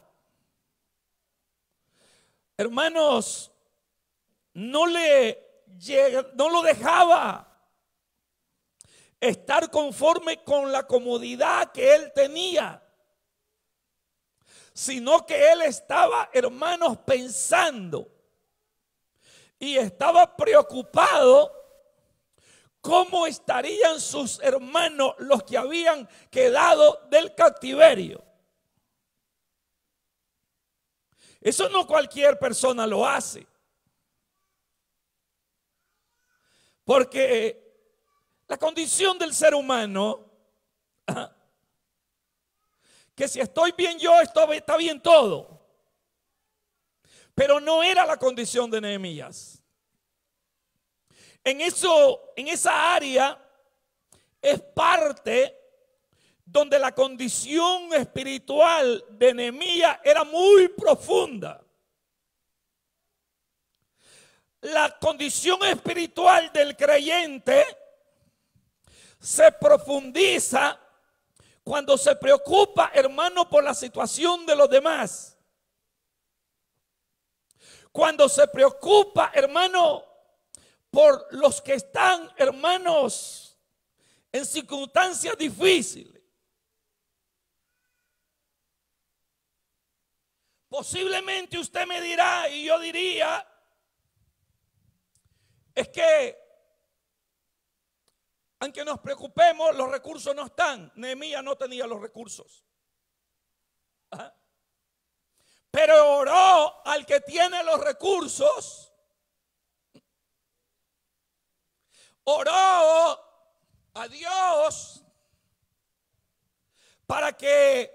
hermanos, no le llega, no lo dejaba estar conforme con la comodidad que él tenía, sino que él estaba, hermanos, pensando y estaba preocupado cómo estarían sus hermanos, los que habían quedado del cautiverio. Eso no cualquier persona lo hace, porque la condición del ser humano, que si estoy bien yo, esto está bien todo. Pero no era la condición de Nehemías. En eso, en esa área es parte donde la condición espiritual de Nehemías era muy profunda. La condición espiritual del creyente se profundiza cuando se preocupa, hermano, por la situación de los demás. Cuando se preocupa, hermano, por los que están, hermanos, en circunstancias difíciles. Posiblemente usted me dirá, y yo diría, es que aunque nos preocupemos, los recursos no están. Nehemías no tenía los recursos. Ajá. Pero oró al que tiene los recursos. Oró a Dios para que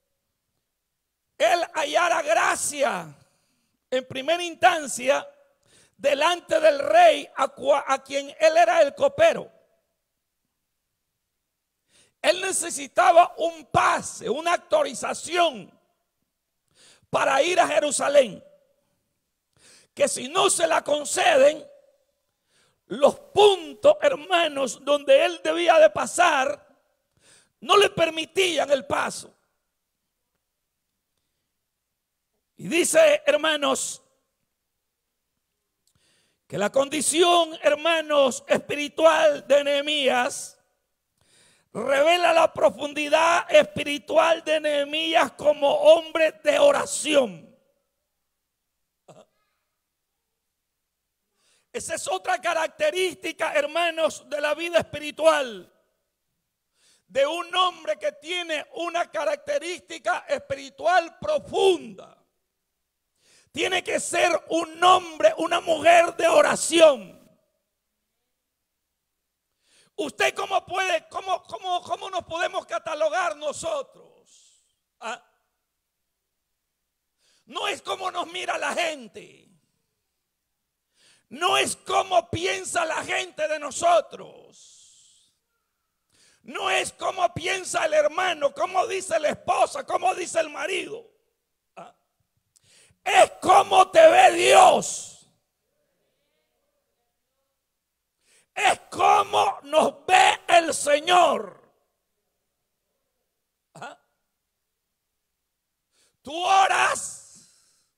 él hallara gracia en primera instancia delante del rey a, a quien él era el copero. Él necesitaba un pase, una autorización para ir a Jerusalén, que si no se la conceden, los puntos, hermanos, donde él debía de pasar, no le permitían el paso. Y dice, hermanos, que la condición, hermanos, espiritual de Nehemías revela la profundidad espiritual de Nehemías como hombre de oración. Esa es otra característica, hermanos, de la vida espiritual. De un hombre que tiene una característica espiritual profunda. Tiene que ser un hombre, una mujer de oración. ¿Usted cómo puede, cómo, cómo, cómo nos podemos catalogar nosotros? ¿Ah? No es como nos mira la gente. No es como piensa la gente de nosotros. No es como piensa el hermano, como dice la esposa, como dice el marido. ¿Ah? Es como te ve Dios. Es como nos ve el Señor. ¿Ah? Tú oras,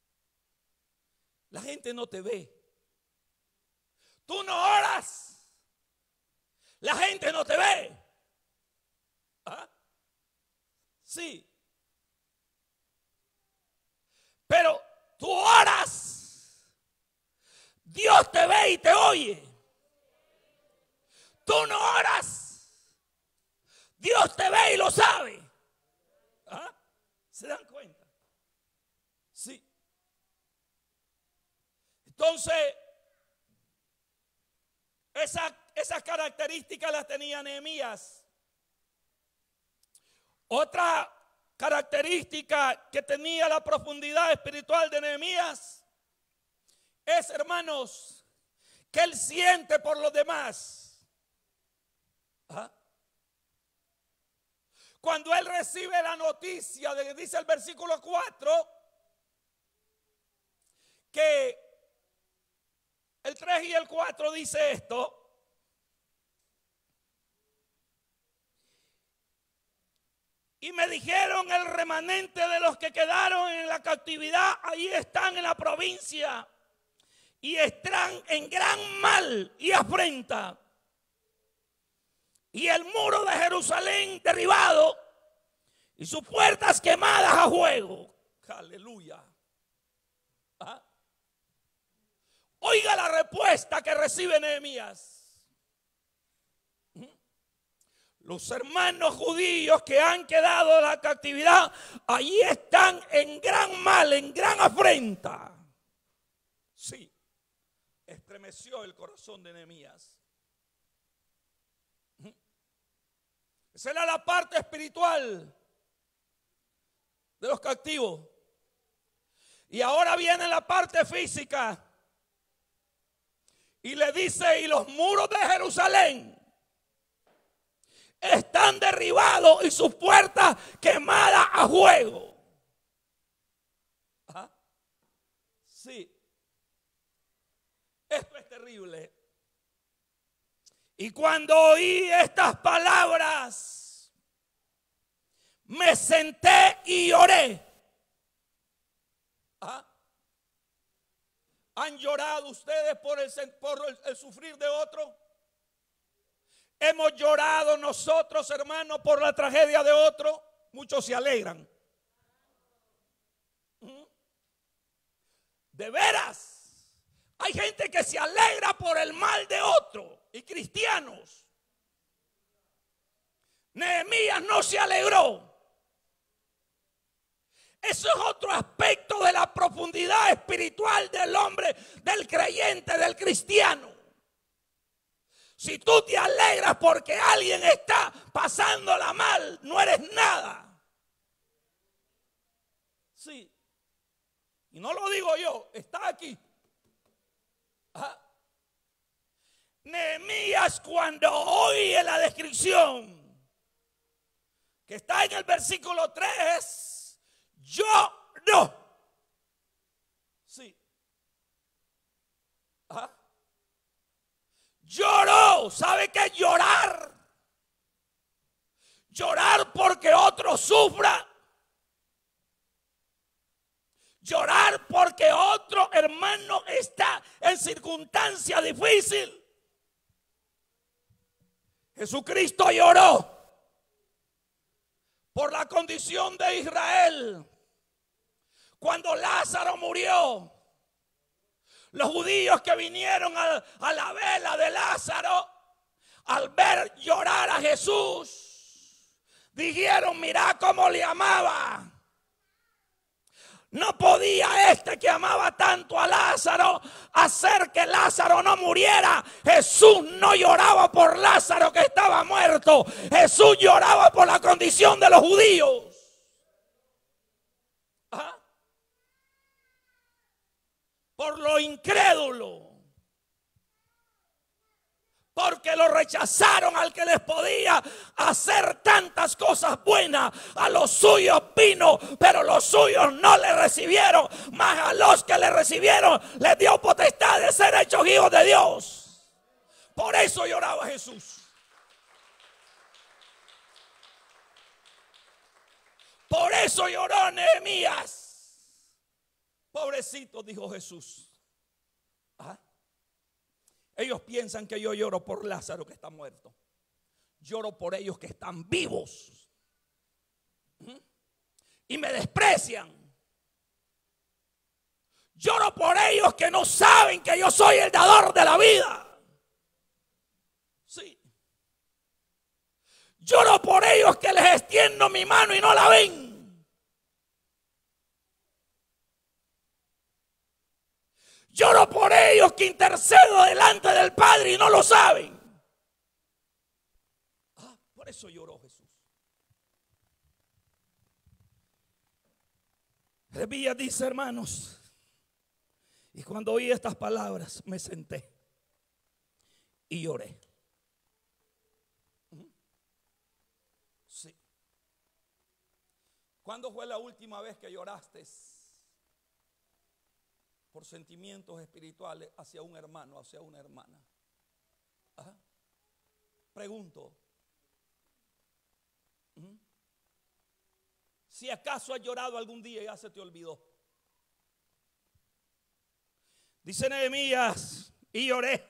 la gente no te ve. Tú no oras, la gente no te ve. ¿Ah? Sí. Pero tú oras, Dios te ve y te oye. Tú no oras, Dios te ve y lo sabe. ¿Ah? ¿Se dan cuenta? Sí. Entonces, esa, esas características las tenía Nehemías. Otra característica que tenía la profundidad espiritual de Nehemías es, hermanos, que él siente por los demás. ¿Ah? Cuando él recibe la noticia de que dice el versículo cuatro que el tres y el cuatro dice esto: Y me dijeron: el remanente de los que quedaron en la cautividad, ahí están en la provincia, y están en gran mal y afrenta. Y el muro de Jerusalén derribado, y sus puertas quemadas a fuego. Aleluya. ¿Ah? Oiga la respuesta que recibe Nehemías. Los hermanos judíos que han quedado en la cautividad, allí están en gran mal, en gran afrenta. Sí, estremeció el corazón de Nehemías. Esa era la parte espiritual de los cautivos. Y ahora viene la parte física. Y le dice: y los muros de Jerusalén están derribados y sus puertas quemadas a fuego. ¿Ah? Sí. Esto es terrible. Y cuando oí estas palabras, me senté y lloré. ¿Ah? ¿Han llorado ustedes por el, por el, el sufrir de otro? ¿Hemos llorado nosotros, hermanos, por la tragedia de otro? Muchos se alegran. ¿Mm? De veras. Hay gente que se alegra por el mal de otro, y cristianos. Nehemías no se alegró. Eso es otro aspecto de la profundidad espiritual del hombre, del creyente, del cristiano. Si tú te alegras porque alguien está pasándola mal, no eres nada. Sí. Y no lo digo yo, está aquí. Ajá. Nehemías, cuando oye la descripción que está en el versículo tres, yo no. Sí. Ajá. Lloró. ¿Sabe qué es llorar? Llorar porque otro sufra. Llorar porque otro hermano está en circunstancia difícil. Jesucristo lloró por la condición de Israel. Cuando Lázaro murió, los judíos que vinieron a, a la vela de Lázaro, al ver llorar a Jesús, dijeron: mira cómo le amaba. No podía este que amaba tanto a Lázaro hacer que Lázaro no muriera. Jesús no lloraba por Lázaro que estaba muerto. Jesús lloraba por la condición de los judíos. ¿Ah? Por lo incrédulo. Porque lo rechazaron al que les podía hacer tantas cosas buenas. A los suyos vino, pero los suyos no le recibieron. Mas a los que le recibieron les dio potestad de ser hechos hijos de Dios. Por eso lloraba Jesús. Por eso lloró Nehemías. Pobrecito, dijo Jesús. ¿Ah? Ellos piensan que yo lloro por Lázaro que está muerto. Lloro por ellos que están vivos. ¿Mm? Y me desprecian. Lloro por ellos que no saben que yo soy el dador de la vida. Sí. Lloro por ellos que les extiendo mi mano y no la ven. Lloro por ellos que intercedo delante del Padre y no lo saben. Ah, por eso lloró Jesús. Nehemías dice, hermanos, y cuando oí estas palabras me senté y lloré. Sí. ¿Cuándo fue la última vez que lloraste por sentimientos espirituales hacia un hermano, hacia una hermana? ¿Ah? Pregunto. ¿Mm? Si acaso has llorado algún día y ya se te olvidó. Dice Nehemías, y lloré.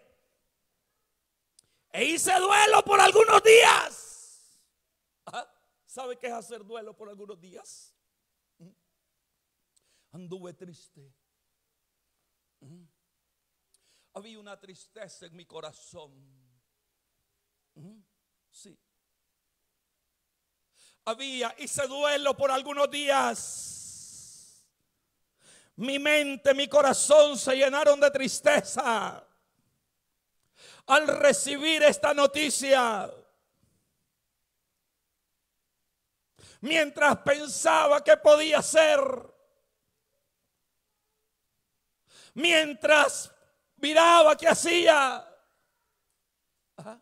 E hice duelo por algunos días. Ajá. ¿Sabe qué es hacer duelo por algunos días? ¿Mm? Anduve triste. ¿Mm? Había una tristeza en mi corazón. ¿Mm? Sí. Había, hice duelo por algunos días. Mi mente, mi corazón se llenaron de tristeza al recibir esta noticia. Mientras pensaba que podía ser, mientras miraba qué hacía. Ajá.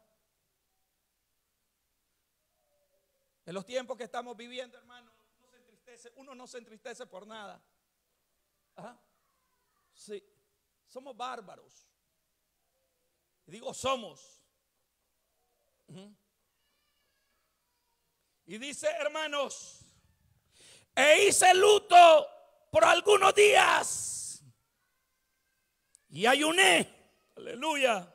En los tiempos que estamos viviendo, hermano, no se entristece, uno no se entristece por nada. Ajá. Sí, somos bárbaros. Y digo somos. Uh-huh. Y dice, hermanos, e hice luto por algunos días y ayuné, aleluya,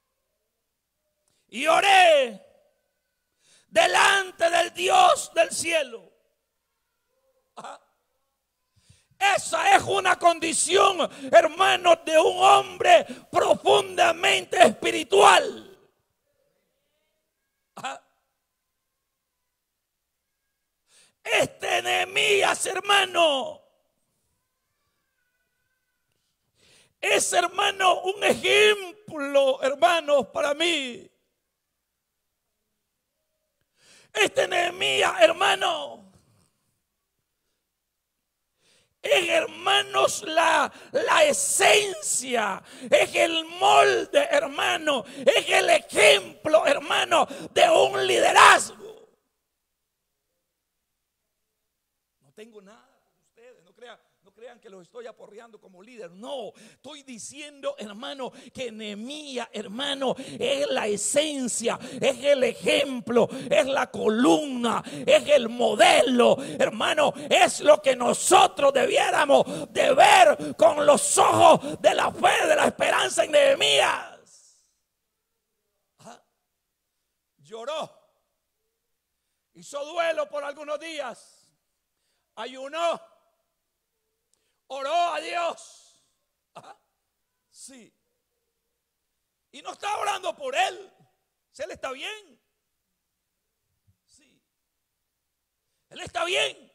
y oré delante del Dios del cielo. Ajá. Esa es una condición, hermanos, de un hombre profundamente espiritual. Ajá. Este Nehemías, hermano, es, hermano, un ejemplo, hermanos, para mí. Este Nehemías, hermano, es, hermanos, la, la esencia, es el molde, hermano, es el ejemplo, hermano, de un liderazgo. No tengo nada con ustedes, no crean, no crean que los estoy aporreando como líder, no, estoy diciendo, hermano, que Nehemías, hermano, es la esencia, es el ejemplo, es la columna, es el modelo, hermano, es lo que nosotros debiéramos de ver con los ojos de la fe, de la esperanza en Nehemías. Ajá. Lloró, hizo duelo por algunos días, ayunó, oró a Dios. Ajá. Sí. Y no está orando por él. Si él está bien. Sí. Él está bien.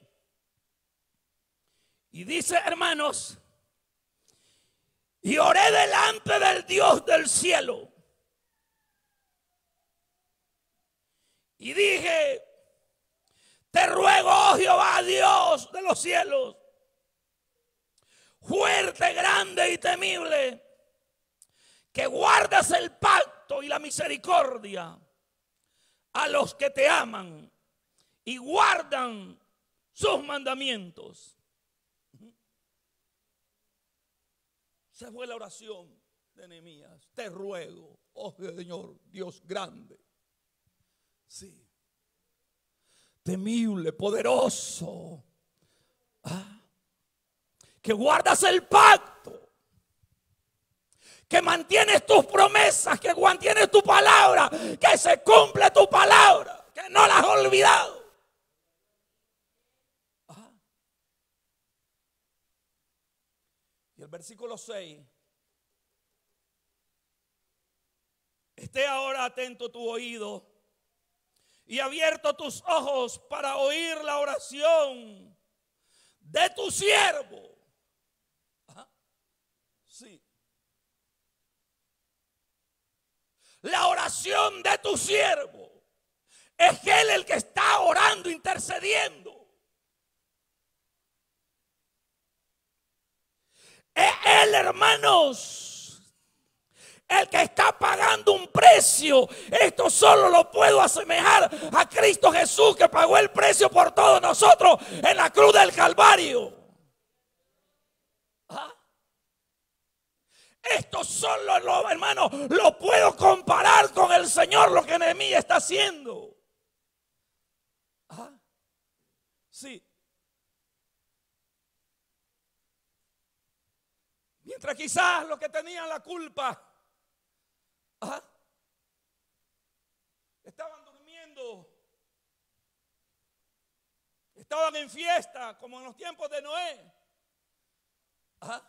Y dice, hermanos, y oré delante del Dios del cielo. Y dije, te ruego, oh Jehová, Dios de los cielos, fuerte, grande y temible, que guardas el pacto y la misericordia a los que te aman y guardan sus mandamientos. Esa fue la oración de Nehemías. Te ruego, oh Señor, Dios grande, sí, temible, poderoso, ¿ah? Que guardas el pacto, que mantienes tus promesas, que mantienes tu palabra, que se cumple tu palabra, que no la has olvidado. ¿Ah? Y el versículo seis, esté ahora atento tu oído y abierto tus ojos para oír la oración de tu siervo. Ajá. Sí. La oración de tu siervo. Es él el que está orando, intercediendo. Es él, hermanos, el que está pagando un precio. Esto solo lo puedo asemejar a Cristo Jesús, que pagó el precio por todos nosotros en la cruz del Calvario. ¿Ah? Esto solo, lo, hermano, lo puedo comparar con el Señor, lo que Nehemías está haciendo. ¿Ah? Sí. Mientras quizás los que tenían la culpa, ajá, estaban durmiendo, estaban en fiesta, como en los tiempos de Noé. Ajá.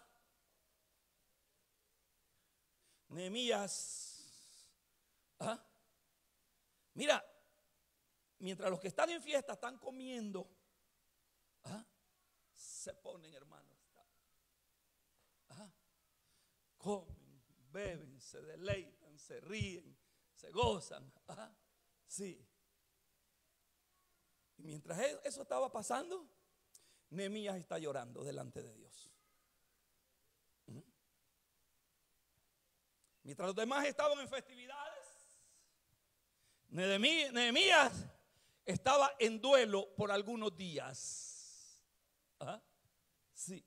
Nehemías, ajá, mira, mientras los que están en fiesta están comiendo, ajá, se ponen, hermanos, ajá, comen, beben, se deleitan, se ríen, se gozan, ajá, sí. Y mientras eso estaba pasando, Nehemías está llorando delante de Dios. Mientras los demás estaban en festividades, Nehemías estaba en duelo por algunos días. ¿Ah? Sí.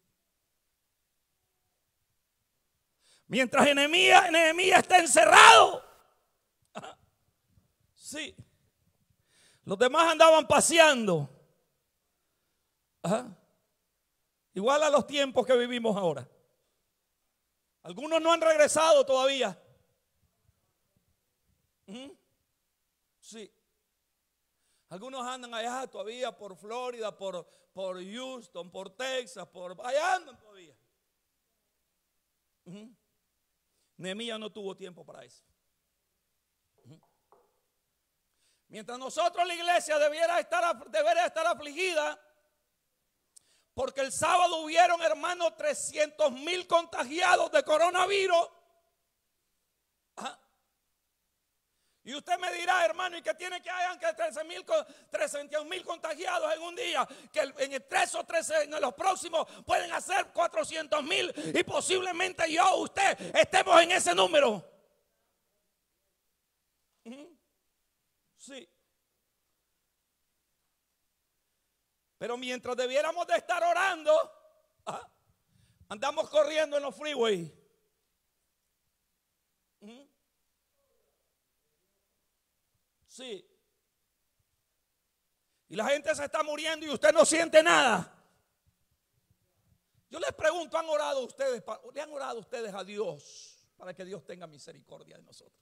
Mientras Nehemías, Nehemías está encerrado. ¿Ah? Sí. Los demás andaban paseando. ¿Ah? Igual a los tiempos que vivimos ahora. Algunos no han regresado todavía. ¿Mm? Sí. Algunos andan allá todavía por Florida, por, por Houston, por Texas, por allá andan todavía. ¿Mm? Nehemías no tuvo tiempo para eso. ¿Mm? Mientras nosotros, la iglesia, debiera estar, debería estar afligida, porque el sábado hubieron, hermanos, trescientos mil contagiados de coronavirus. Ajá. Y usted me dirá, hermano, ¿y qué tiene que hayan que trescientos mil contagiados en un día? Que en tres o trece, en los próximos pueden hacer cuatrocientos mil y posiblemente yo, usted, estemos en ese número. Sí. Pero mientras debiéramos de estar orando, ¿ah?, andamos corriendo en los freeways. ¿Mm? Sí. Y la gente se está muriendo y usted no siente nada. Yo les pregunto, ¿han orado ustedes? ¿Le han orado ustedes a Dios para que Dios tenga misericordia de nosotros?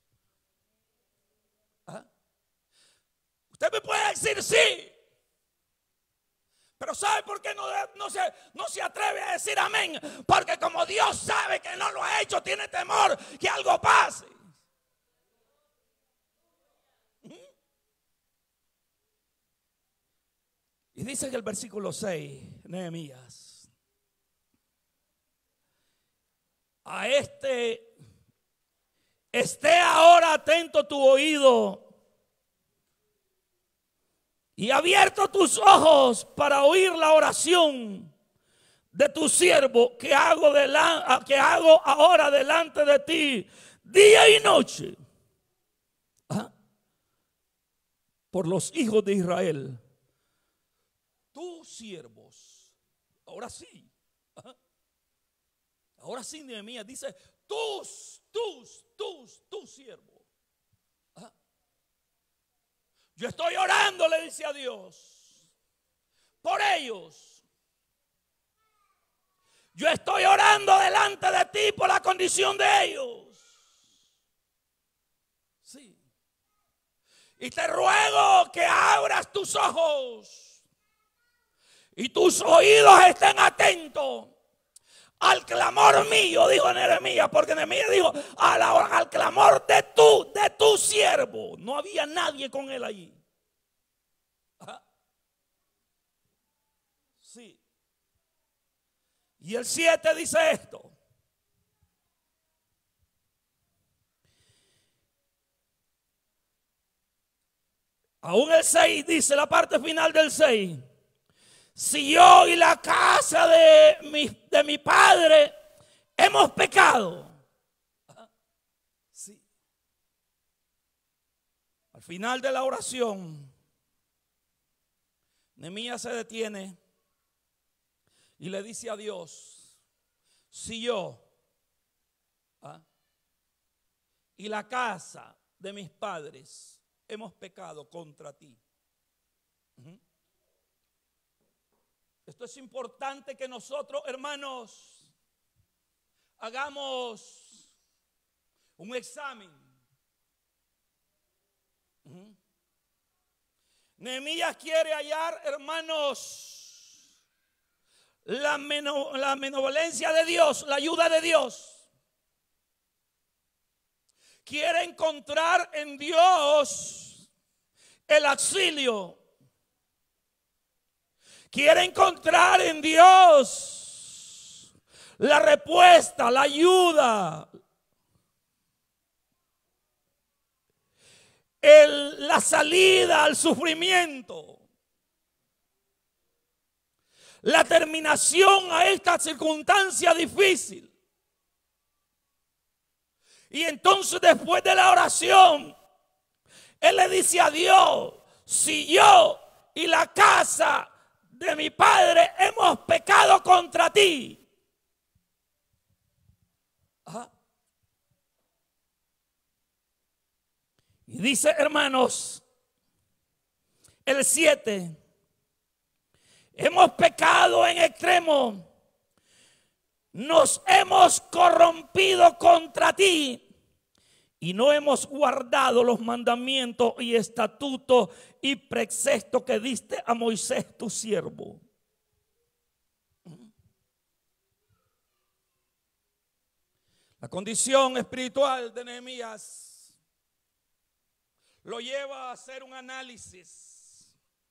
¿Ah? Usted me puede decir sí. Pero ¿sabe por qué no, no, se, no se atreve a decir amén? Porque como Dios sabe que no lo ha hecho, tiene temor que algo pase. Y dice en el versículo seis, Nehemías: a este, esté ahora atento tu oído y abierto tus ojos para oír la oración de tu siervo que hago, delan- que hago ahora delante de ti día y noche. ¿Ah? Por los hijos de Israel, tus siervos. Ahora sí. ¿Ah? Ahora sí, Nehemías dice: tus, tus, tus, tus siervos. Yo estoy orando, le dice a Dios, por ellos. Yo estoy orando delante de ti por la condición de ellos. Sí. Y te ruego que abras tus ojos y tus oídos estén atentos al clamor mío, dijo Nehemías, porque Nehemías dijo al, al clamor de tu, de tu siervo. No había nadie con él allí. Ajá. Sí. Y el siete dice esto: aún el seis dice, la parte final del seis: si yo y la casa de mi, de mi padre hemos pecado. Sí. Al final de la oración, Nehemías se detiene y le dice a Dios: si yo ¿ah? y la casa de mis padres hemos pecado contra ti. Uh-huh. Esto es importante que nosotros, hermanos, hagamos un examen. Uh-huh. Nehemías quiere hallar, hermanos, la, meno, la benevolencia de Dios, la ayuda de Dios. Quiere encontrar en Dios el auxilio. Quiere encontrar en Dios la respuesta, la ayuda, el, la salida al sufrimiento, la terminación a esta circunstancia difícil. Y entonces, después de la oración, él le dice a Dios: si yo y la casa de mi padre hemos pecado contra ti. Ajá. Y dice, hermanos, el siete: hemos pecado en extremo, nos hemos corrompido contra ti y no hemos guardado los mandamientos y estatutos y preceptos que diste a Moisés tu siervo. La condición espiritual de Nehemías lo lleva a hacer un análisis.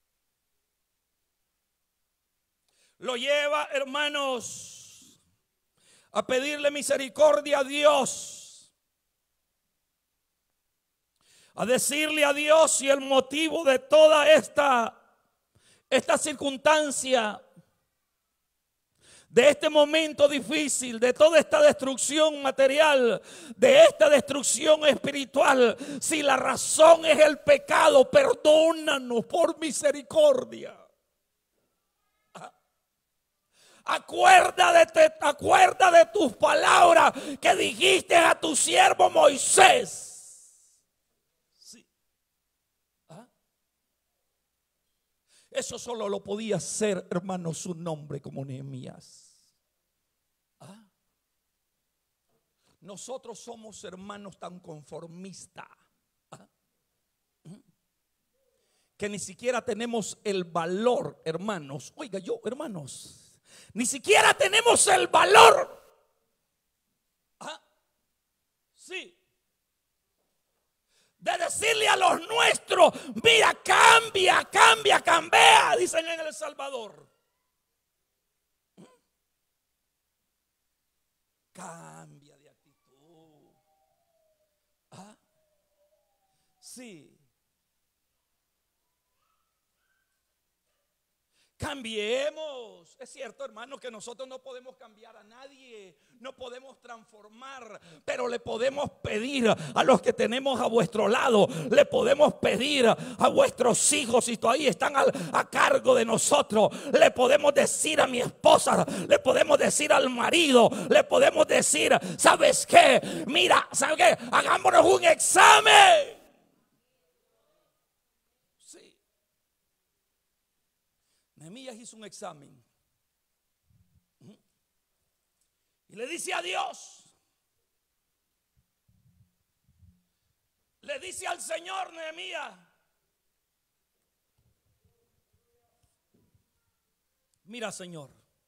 Lo lleva, hermanos, a pedirle misericordia a Dios. A decirle a Dios si el motivo de toda esta, esta circunstancia, de este momento difícil, de toda esta destrucción material, de esta destrucción espiritual, si la razón es el pecado, perdónanos por misericordia. Acuerda de, te, acuerda de tus palabras que dijiste a tu siervo Moisés. Eso solo lo podía hacer, hermano, su nombre como Nehemías. ¿Ah? Nosotros somos hermanos tan conformistas, ¿ah? que ni siquiera tenemos el valor, hermanos. Oiga, yo, hermanos, ni siquiera tenemos el valor. ¿Ah? Sí. De decirle a los nuestros: mira, cambia, cambia, cambia, dicen en El Salvador. Cambia de actitud. ¿Ah? Sí. Cambiemos. Es cierto, hermano, que nosotros no podemos cambiar a nadie, no podemos transformar, pero le podemos pedir a los que tenemos a vuestro lado, le podemos pedir a vuestros hijos si todavía están a, a cargo de nosotros, le podemos decir a mi esposa, le podemos decir al marido, le podemos decir: ¿sabes qué? Mira, ¿sabes qué? Hagámonos un examen. Nehemías hizo un examen y le dice a Dios, le dice al Señor: Nehemías, mira, Señor,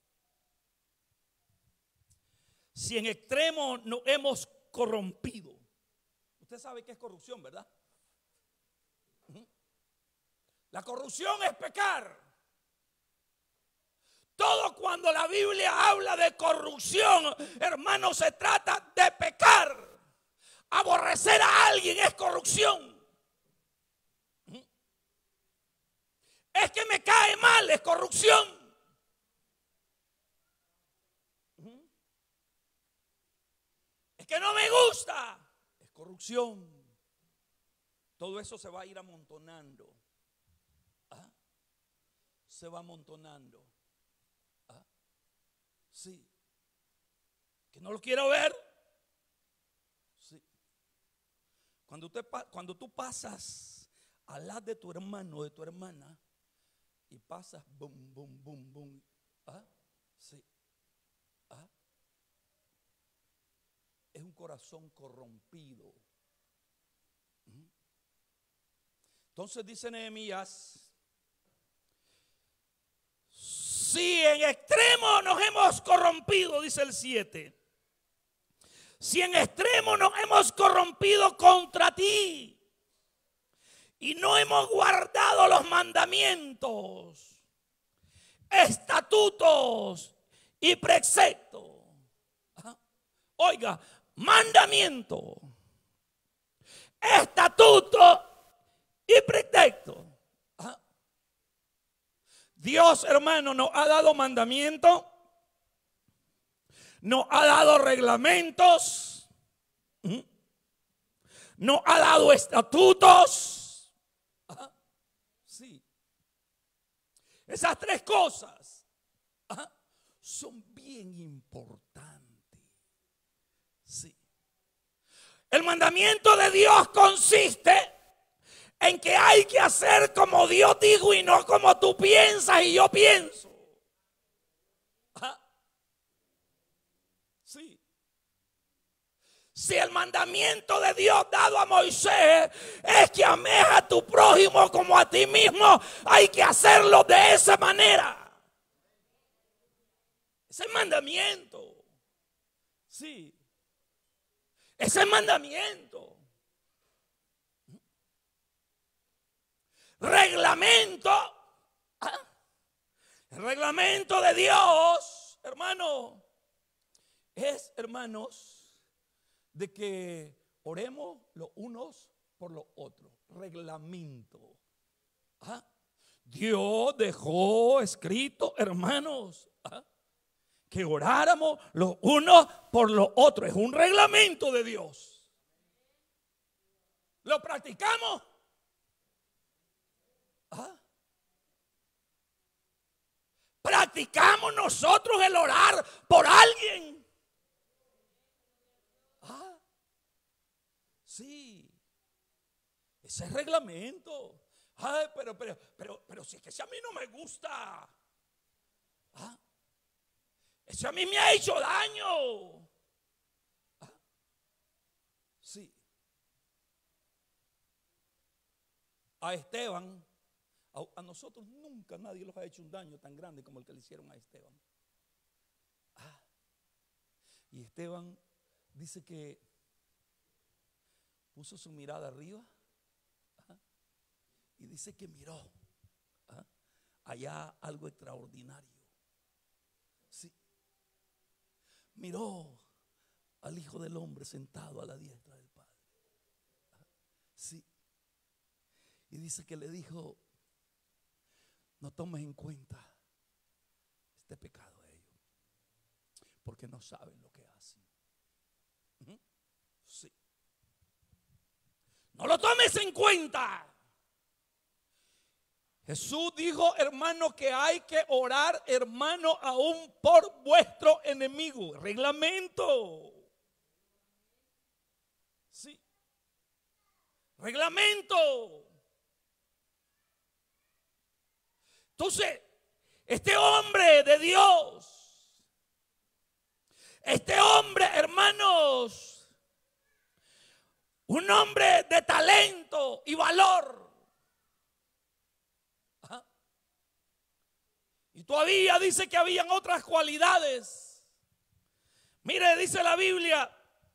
si en extremo nos hemos corrompido. Usted sabe qué es corrupción, ¿verdad? La corrupción es pecar. Todo cuando la Biblia habla de corrupción, hermano, se trata de pecar. Aborrecer a alguien es corrupción. Es que me cae mal, es corrupción. Es que no me gusta, es corrupción. Todo eso se va a ir amontonando. ¿Ah? Se va amontonando. Sí. Que no lo quiero ver. Sí. Cuando, usted, cuando tú pasas al lado de tu hermano o de tu hermana y pasas bum, bum, bum, bum. ¿Ah? Sí. ¿Ah? corazón corrompido. Entonces dice Nehemías, si en extremo nos hemos corrompido, dice el siete, si en extremo nos hemos corrompido contra ti y no hemos guardado los mandamientos, estatutos y preceptos. Oiga, mandamiento, estatuto y precepto. Dios, hermano, nos ha dado mandamientos, nos ha dado reglamentos, nos ha dado estatutos. Sí. Esas tres cosas son bien importantes. Sí. El mandamiento de Dios consiste en que hay que hacer como Dios dijo y no como tú piensas y yo pienso. Ajá. Sí. Si el mandamiento de Dios dado a Moisés es que ames a tu prójimo como a ti mismo, hay que hacerlo de esa manera. Ese mandamiento. Sí. Ese mandamiento. Reglamento. ¿Ah? El reglamento de Dios, hermano, es, hermanos, de que oremos los unos por los otros. Reglamento. ¿Ah? Dios dejó escrito, hermanos, ¿ah? que oráramos los unos por los otros. Es un reglamento de Dios. ¿Lo practicamos? ¿Ah? ¿Practicamos nosotros el orar por alguien? ¿Ah? Sí. Ese es reglamento. Ay, pero, pero, pero, pero si es que si a mí no me gusta. ¿Ah? Eso a mí me ha hecho daño. ¿Ah? Sí. A Esteban, a, a nosotros nunca nadie nos ha hecho un daño tan grande como el que le hicieron a Esteban. Ah. Y Esteban dice que puso su mirada arriba. ¿Ah? Y dice que miró. ¿Ah? Allá algo extraordinario. Sí. Miró al Hijo del Hombre sentado a la diestra del Padre. Sí. Y dice que le dijo, no tomes en cuenta este pecado de ellos, porque no saben lo que hacen. Sí. No lo tomes en cuenta. Jesús dijo, hermano, que hay que orar, hermano, aún por vuestro enemigo. Reglamento. Sí. Reglamento. Entonces, este hombre de Dios, este hombre, hermanos, un hombre de talento y valor. Y todavía dice que habían otras cualidades. Mire, dice la Biblia,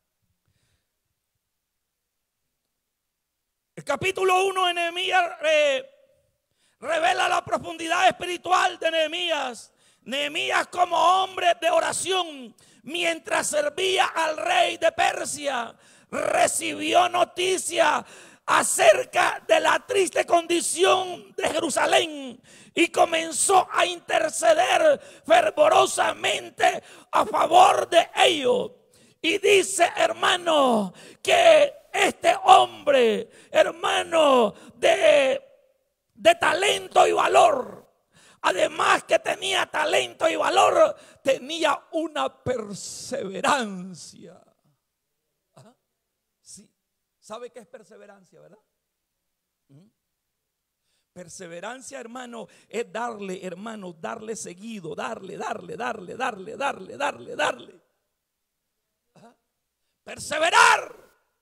el capítulo uno de Nehemías eh, revela la profundidad espiritual de Nehemías. Nehemías, como hombre de oración, mientras servía al rey de Persia, recibió noticia acerca de la triste condición de Jerusalén y comenzó a interceder fervorosamente a favor de ellos. Y dice, hermano, que este hombre, hermano, de, de talento y valor, además que tenía talento y valor, tenía una perseverancia. Ajá. Sí. ¿Sabe qué es perseverancia, verdad? ¿Mm? Perseverancia, hermano, es darle, hermano, darle seguido, darle, darle, darle, darle, darle, darle, darle. Ajá. Perseverar.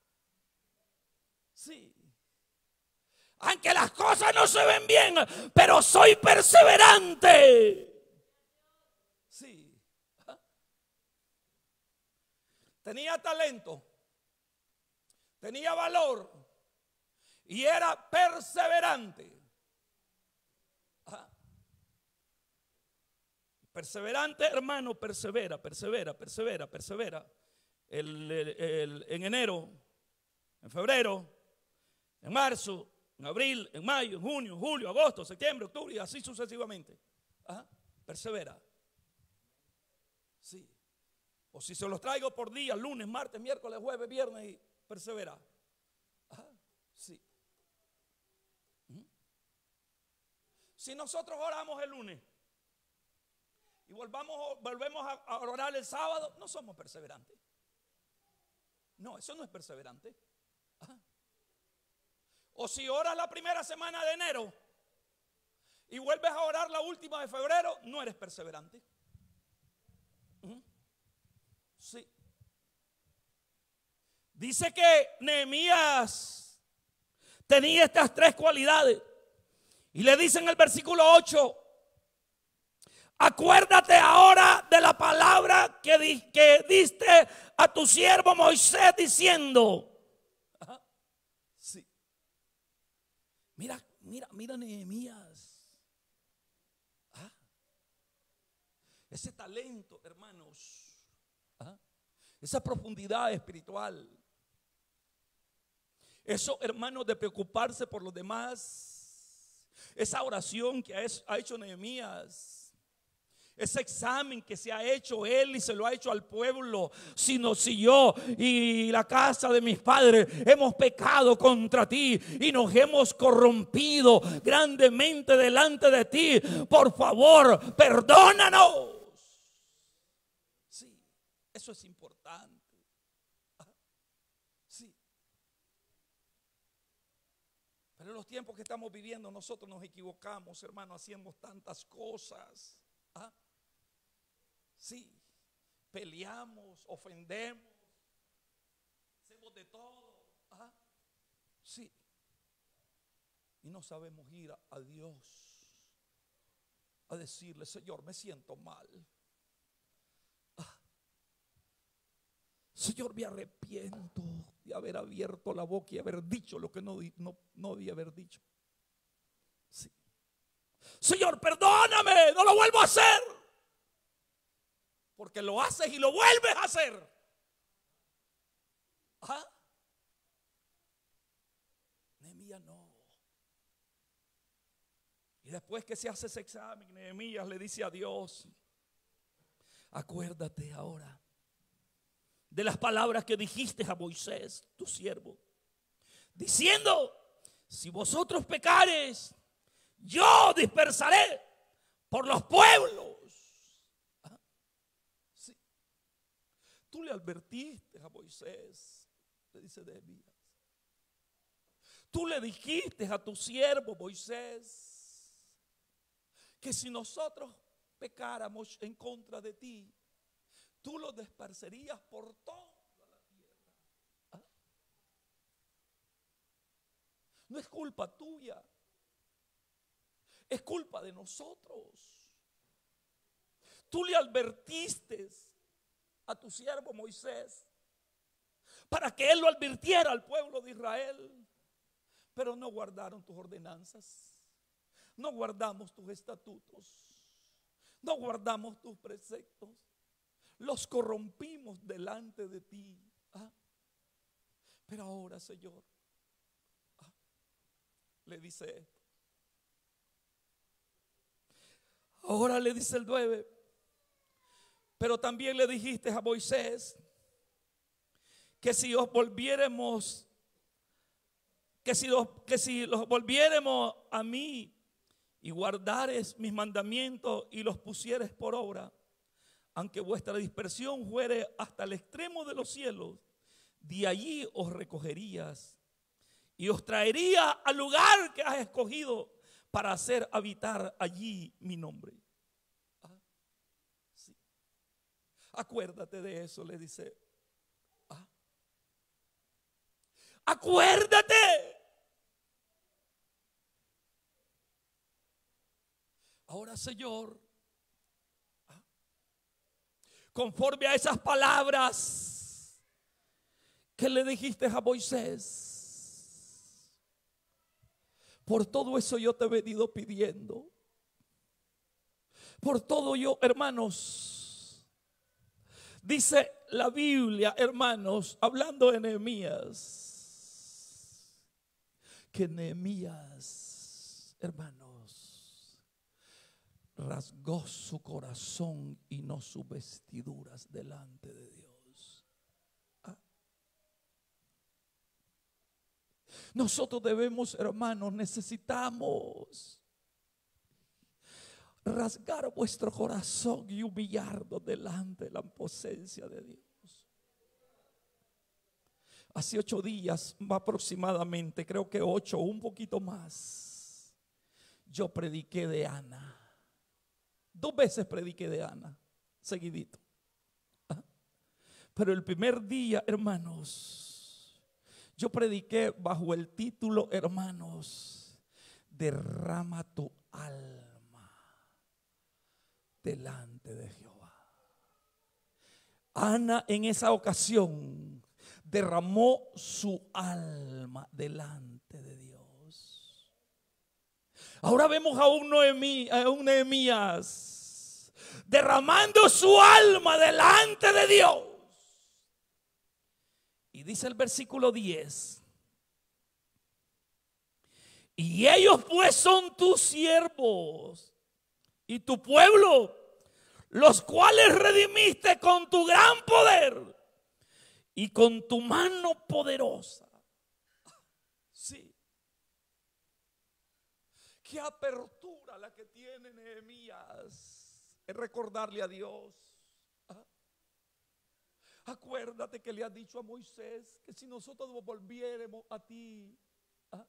Sí. Aunque las cosas no se ven bien, pero soy perseverante. Sí. Tenía talento, tenía valor y era perseverante. Ajá. Perseverante, hermano, persevera, persevera, persevera, persevera. El, el, el, en enero, en febrero, en marzo, en abril, en mayo, en junio, en julio, agosto, septiembre, octubre y así sucesivamente. Ajá. Persevera. Sí. O si se los traigo por día, lunes, martes, miércoles, jueves, viernes, y persevera. Ajá. Sí. ¿Mm? Si nosotros oramos el lunes y volvamos, volvemos a, a orar el sábado, no somos perseverantes. No, eso no es perseverante. Ajá. O si oras la primera semana de enero y vuelves a orar la última de febrero, no eres perseverante. Uh-huh. Sí. Dice que Nehemías tenía estas tres cualidades. Y le dice en el versículo ocho: acuérdate ahora de la palabra que, di, que diste a tu siervo Moisés diciendo. Ajá. Sí. Mira, mira, mira Nehemías. ¿Ah? Ese talento, hermanos. ¿Ah? Esa profundidad espiritual. Eso, hermanos, de preocuparse por los demás. Esa oración que ha hecho Nehemías. Ese examen que se ha hecho él y se lo ha hecho al pueblo. Sino si yo y la casa de mis padres hemos pecado contra ti y nos hemos corrompido grandemente delante de ti, por favor, perdónanos. Sí, eso es importante. Sí. Pero en los tiempos que estamos viviendo nosotros nos equivocamos, hermano, hacemos tantas cosas. ¿Ah? Sí, peleamos, ofendemos, hacemos de todo. Ajá. Sí. Y no sabemos ir a, a Dios a decirle: Señor, me siento mal. Ah. Señor, me arrepiento de haber abierto la boca y haber dicho lo que no, no, no debía haber dicho. Sí. Señor, perdóname, no lo vuelvo a hacer. Porque lo haces y lo vuelves a hacer. ¿Ah? Nehemías no. Y después que se hace ese examen, Nehemías le dice a Dios: acuérdate ahora de las palabras que dijiste a Moisés, tu siervo, diciendo: si vosotros pecares, yo dispersaré por los pueblos. ¿Ah? Sí. Tú le advertiste a Moisés, le dice Nehemías. Tú le dijiste a tu siervo Moisés que si nosotros pecáramos en contra de ti, tú los dispersarías por toda la tierra. ¿Ah? No es culpa tuya. Es culpa de nosotros. Tú le advertiste a tu siervo Moisés para que él lo advirtiera al pueblo de Israel, pero no guardaron tus ordenanzas, no guardamos tus estatutos, no guardamos tus preceptos, los corrompimos delante de ti. ¿Ah? Pero ahora, Señor, ¿ah? le dice esto. Ahora le dice el nueve: pero también le dijiste a Moisés que si os volviéramos, que si los, que si los volviéramos a mí y guardares mis mandamientos y los pusieres por obra, aunque vuestra dispersión fuere hasta el extremo de los cielos, de allí os recogerías y os traería al lugar que has escogido para hacer habitar allí mi nombre. ¿Ah? Sí. Acuérdate de eso, le dice. ¿Ah? Acuérdate. Ahora, Señor, conforme a esas palabras que le dijiste a Moisés, por todo eso yo te he venido pidiendo. Por todo yo, hermanos, dice la Biblia, hermanos, hablando de Nehemías, que Nehemías, hermanos, rasgó su corazón y no sus vestiduras delante de Dios. Ah. Nosotros debemos, hermanos, necesitamos rasgar vuestro corazón y humillarnos delante de la presencia de Dios. Hace ocho días aproximadamente, creo que ocho o un poquito más, yo prediqué de Ana. Dos veces prediqué de Ana, seguidito. ¿Ah? Pero el primer día, hermanos, yo prediqué bajo el título, hermanos, derrama tu alma delante de Jehová. Ana en esa ocasión derramó su alma delante de Dios. Ahora vemos a un, Noemí, a un Nehemías derramando su alma delante de Dios. Y dice el versículo diez: y ellos pues son tus siervos y tu pueblo, los cuales redimiste con tu gran poder y con tu mano poderosa. Sí. Qué apertura la que tiene Nehemías en recordarle a Dios. ¿Ah? Acuérdate que le has dicho a Moisés que si nosotros nos volviéramos a ti, ¿ah?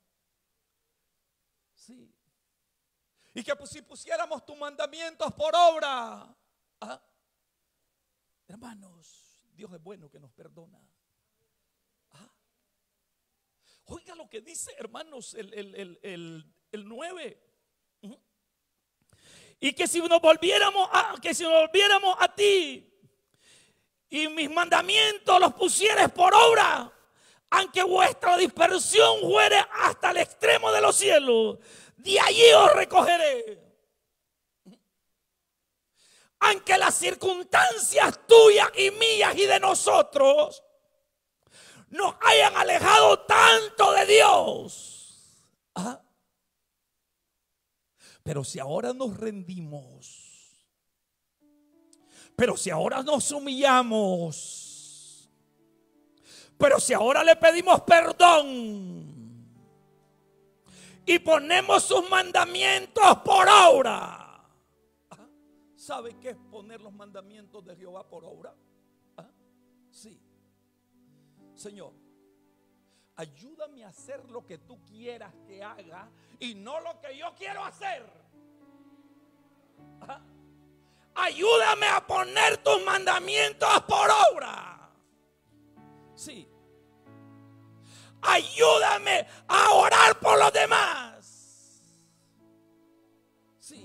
Sí, y que si pusiéramos tus mandamientos por obra, ¿ah? Hermanos, Dios es bueno que nos perdona. ¿Ah? Oiga lo que dice, hermanos, el, el, el, el, el nueve. ¿Mm? Y que si nos volviéramos a, que si nos volviéramos a ti y mis mandamientos los pusieres por obra, aunque vuestra dispersión fuere hasta el extremo de los cielos, de allí os recogeré. Aunque las circunstancias tuyas y mías y de nosotros nos hayan alejado tanto de Dios. ¿Ah? Pero si ahora nos rendimos, pero si ahora nos humillamos, pero si ahora le pedimos perdón y ponemos sus mandamientos por obra. ¿Ah? ¿Sabe qué es poner los mandamientos de Jehová por obra? ¿Ah? Sí. Señor, ayúdame a hacer lo que tú quieras que haga y no lo que yo quiero hacer. ¿Ah? Ayúdame a poner tus mandamientos por obra. Sí. Ayúdame a orar por los demás. Sí.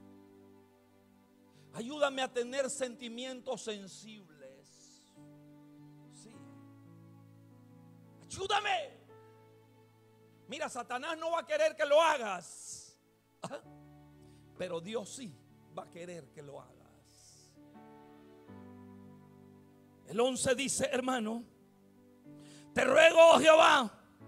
Ayúdame a tener sentimientos sensibles. Sí. Ayúdame. Mira, Satanás no va a querer que lo hagas. ¿Ah? Pero Dios sí va a querer que lo hagas. El once dice, hermano: te ruego, oh Jehová,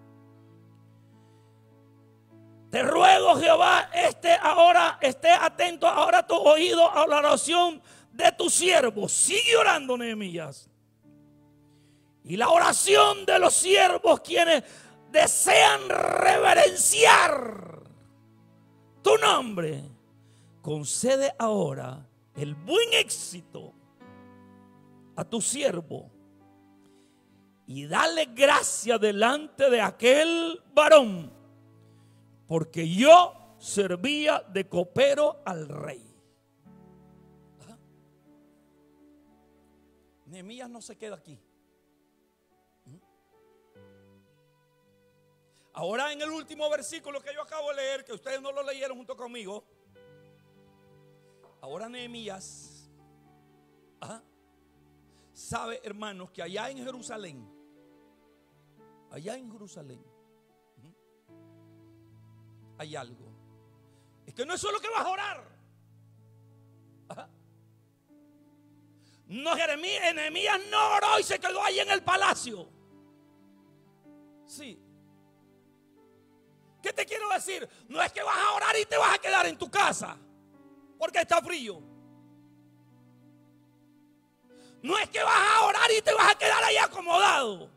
te ruego, Jehová, esté ahora, esté atento ahora tu oído a la oración de tu siervo. Sigue orando, Nehemías. Y la oración de los siervos quienes desean reverenciar tu nombre. Concede ahora el buen éxito a tu siervo y dale gracia delante de aquel varón, porque yo servía de copero al rey. ¿Ah? Nehemías no se queda aquí. Ahora en el último versículo que yo acabo de leer, que ustedes no lo leyeron junto conmigo. Ahora Nehemías, ¿ah? sabe, hermanos, que allá en Jerusalén, allá en Jerusalén, ¿sí? hay algo. Es que no es solo que vas a orar. ¿Ah? No, Jeremías, Nehemías no oró y se quedó ahí en el palacio. Sí. ¿Qué te quiero decir? No es que vas a orar y te vas a quedar en tu casa porque está frío. No es que vas a orar y te vas a quedar ahí acomodado.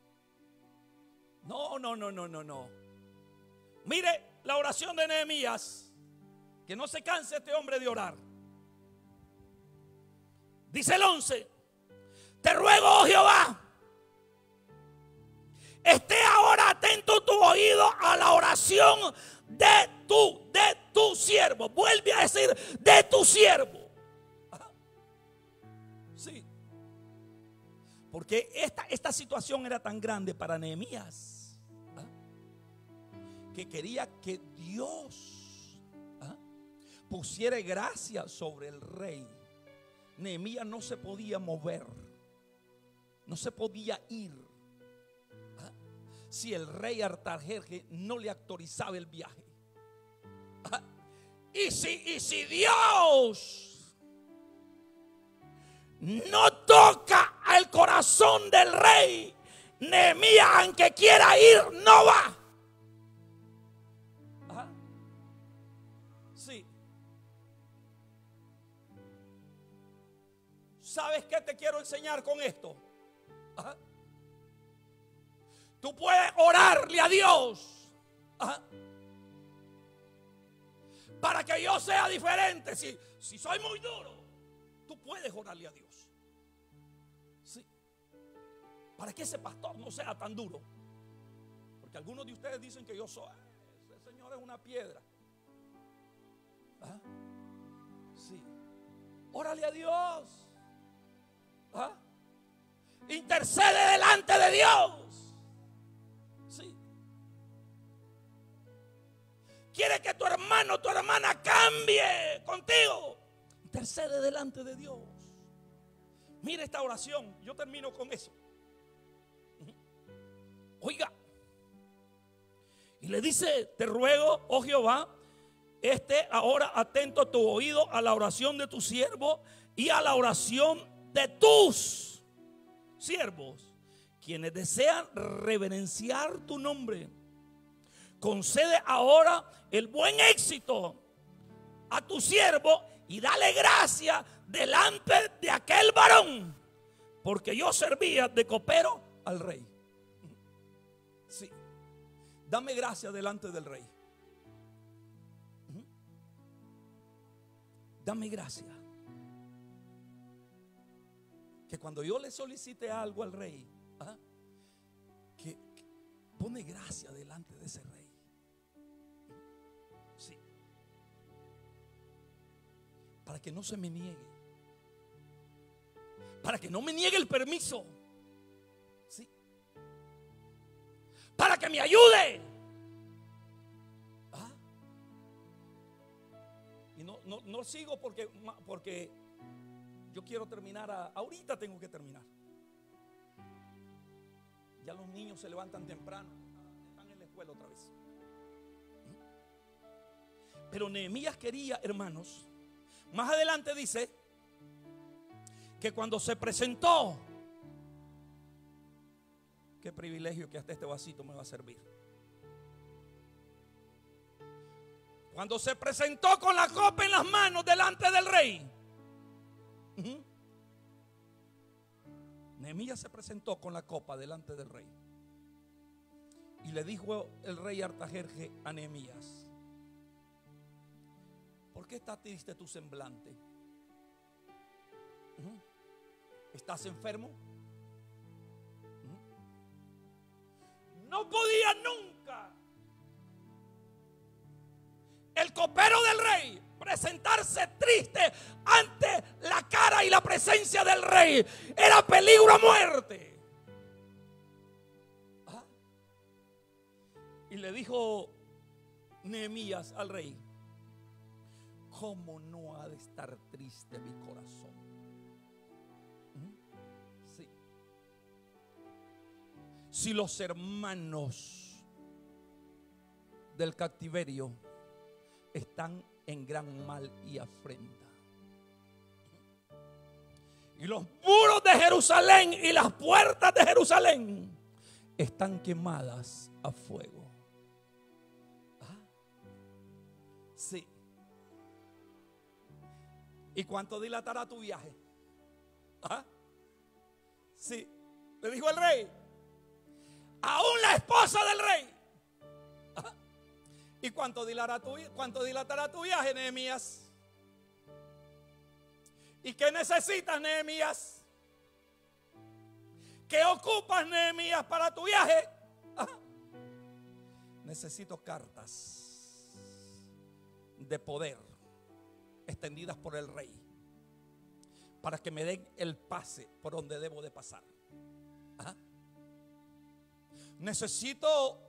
No, no, no, no, no, no. Mire la oración de Nehemías. Que no se canse este hombre de orar. Dice el once. Te ruego, oh Jehová, esté ahora atento tu oído a la oración de tu, de tu siervo. Vuelve a decir, de tu siervo. Ajá. Sí. Porque esta, esta situación era tan grande para Nehemías, ¿ah? que quería que Dios, ¿ah? pusiera gracia sobre el rey. Nehemías no se podía mover, no se podía ir, ¿ah? si el rey Artajerjes no le autorizaba el viaje. ¿Ah? Y si, y si Dios no toca al corazón del rey, Nehemías, aunque quiera ir, no va. ¿Ah? Sí. ¿Sabes qué te quiero enseñar con esto? ¿Ah? Tú puedes orarle a Dios, ¿ah? para que yo sea diferente. Si, si soy muy duro, tú puedes orarle a Dios. Sí. Para que ese pastor no sea tan duro. Porque algunos de ustedes dicen que yo soy, ese señor es una piedra. ¿Ah? Sí. Órale a Dios. ¿Ah? Intercede delante de Dios. Sí. Quiere que tu hermano, tu hermana cambie contigo. Intercede delante de Dios. Mire esta oración. Yo termino con eso. Oiga. Y le dice: te ruego, oh Jehová, esté ahora atento tu oído a la oración de tu siervo y a la oración de tus siervos, quienes desean reverenciar tu nombre. Concede ahora el buen éxito a tu siervo y dale gracia delante de aquel varón, porque yo servía de copero al rey. Sí. Dame gracia delante del rey. Dame gracia. Que cuando yo le solicite algo al rey, ¿ah? que, que pone gracia delante de ese rey. Sí. Para que no se me niegue. Para que no me niegue el permiso. Sí. Para que me ayude. ¿Ah? Y no, no, no sigo porque, porque yo quiero terminar, a, ahorita tengo que terminar. Ya los niños se levantan temprano, están en la escuela otra vez. Pero Nehemías quería, hermanos, más adelante dice que cuando se presentó, qué privilegio que hasta este vasito me va a servir. Cuando se presentó con la copa en las manos delante del rey, Uh-huh. Nehemías se presentó con la copa delante del rey y le dijo el rey Artajerjes a Nehemías: ¿por qué está triste tu semblante? Uh-huh. ¿Estás enfermo? Uh-huh. No podía nunca el copero del rey presentarse triste ante la cara y la presencia del rey. Era peligro a muerte. ¿Ah? Y le dijo Nehemías al rey: ¿cómo no ha de estar triste mi corazón? ¿Mm? Sí. Si los hermanos del cautiverio están en gran mal y afrenta, y los muros de Jerusalén y las puertas de Jerusalén están quemadas a fuego. ¿Ah? Sí. ¿Y cuánto dilatará tu viaje? ¿Ah? Sí. Le dijo el rey. Aún la esposa del rey. ¿Ah? ¿Y cuánto dilatará tu, cuánto dilatará tu viaje, Nehemías? ¿Y qué necesitas, Nehemías? ¿Qué ocupas, Nehemías, para tu viaje? ¿Ah? Necesito cartas de poder extendidas por el rey para que me den el pase por donde debo de pasar. ¿Ah? Necesito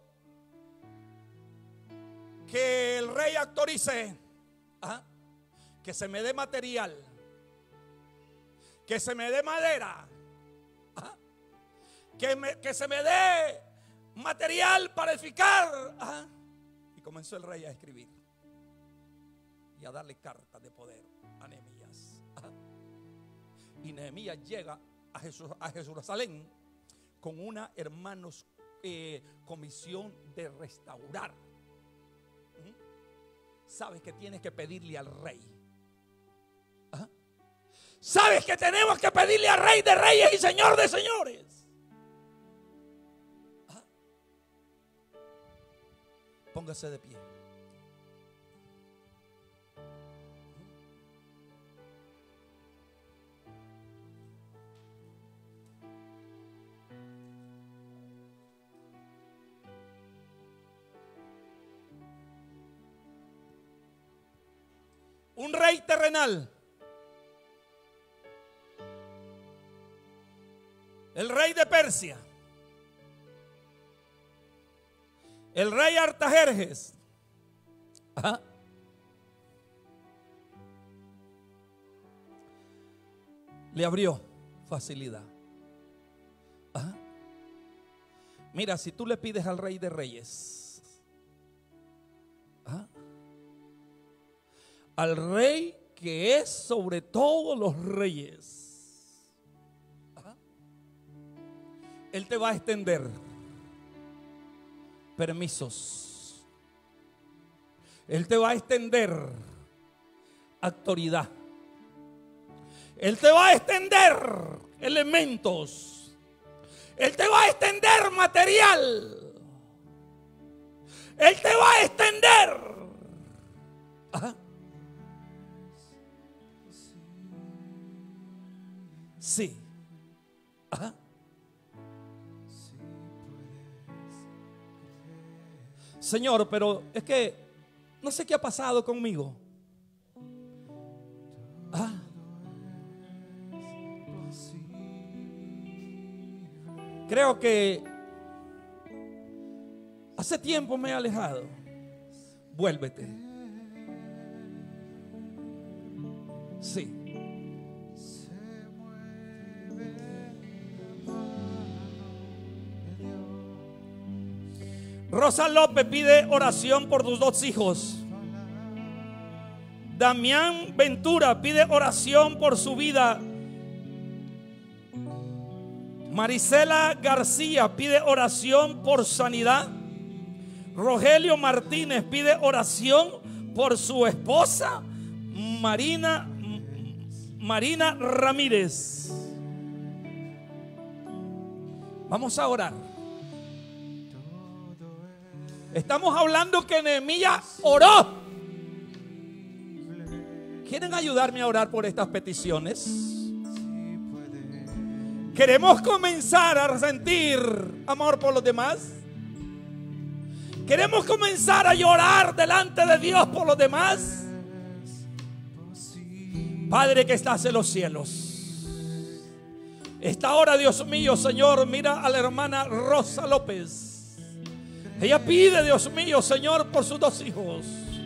que el rey autorice, ¿ah?, que se me dé material, que se me dé madera, ¿ah?, que, me, que se me dé material para edificar. ¿Ah? Y comenzó el rey a escribir y a darle cartas de poder a Nehemías. ¿Ah? Y Nehemías llega a, Jesús, a Jerusalén con una, hermanos, eh, comisión de restaurar. ¿Mm? Sabes que tienes que pedirle al rey. ¿Ah? Sabes que tenemos que pedirle al rey de reyes y señor de señores. ¿Ah? Póngase de pie. Un rey terrenal, el rey de Persia, el rey Artajerjes, ajá, le abrió facilidad. Ajá. Mira, si tú le pides al rey de reyes, ajá, al rey que es sobre todos los reyes, ¿ah?, él te va a extender permisos. Él te va a extender autoridad. Él te va a extender elementos. Él te va a extender material. Él te va a extender. ¿Ah? Sí. Ajá. Señor, pero es que no sé qué ha pasado conmigo. Ah. Creo que hace tiempo me he alejado. Vuélvete. Sí. Rosa López pide oración por tus dos hijos. Damián Ventura pide oración por su vida. Marisela García pide oración por sanidad. Rogelio Martínez pide oración por su esposa Marina Marina Ramírez. Vamos a orar. Estamos hablando que Nehemías oró. ¿Quieren ayudarme a orar por estas peticiones? ¿Queremos comenzar a sentir amor por los demás? ¿Queremos comenzar a llorar delante de Dios por los demás? Padre que estás en los cielos, esta hora, Dios mío, Señor, mira a la hermana Rosa López. Ella pide, Dios mío, Señor, por sus dos hijos.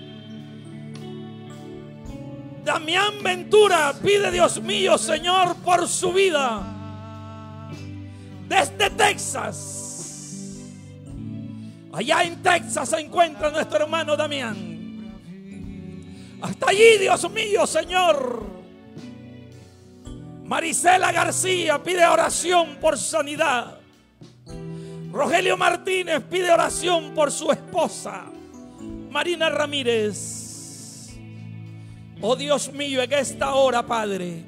Damián Ventura pide, Dios mío, Señor, por su vida. Desde Texas. Allá en Texas se encuentra nuestro hermano Damián. Hasta allí, Dios mío, Señor. Marisela García pide oración por sanidad. Rogelio Martínez pide oración por su esposa, Marina Ramírez. Oh Dios mío, en esta hora, Padre,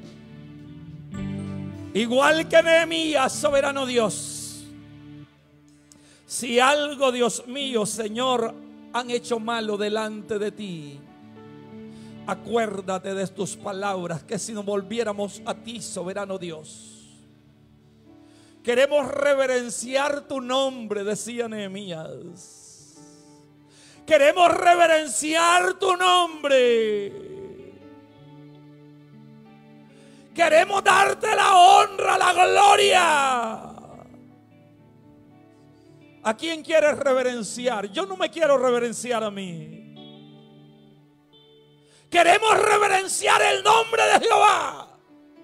igual que Nehemías, soberano Dios, si algo, Dios mío, Señor, han hecho malo delante de ti, acuérdate de tus palabras, que si nos volviéramos a ti, soberano Dios, queremos reverenciar tu nombre, decía Nehemías. Queremos reverenciar tu nombre. Queremos darte la honra, la gloria. ¿A quién quieres reverenciar? Yo no me quiero reverenciar a mí. Queremos reverenciar el nombre de Jehová.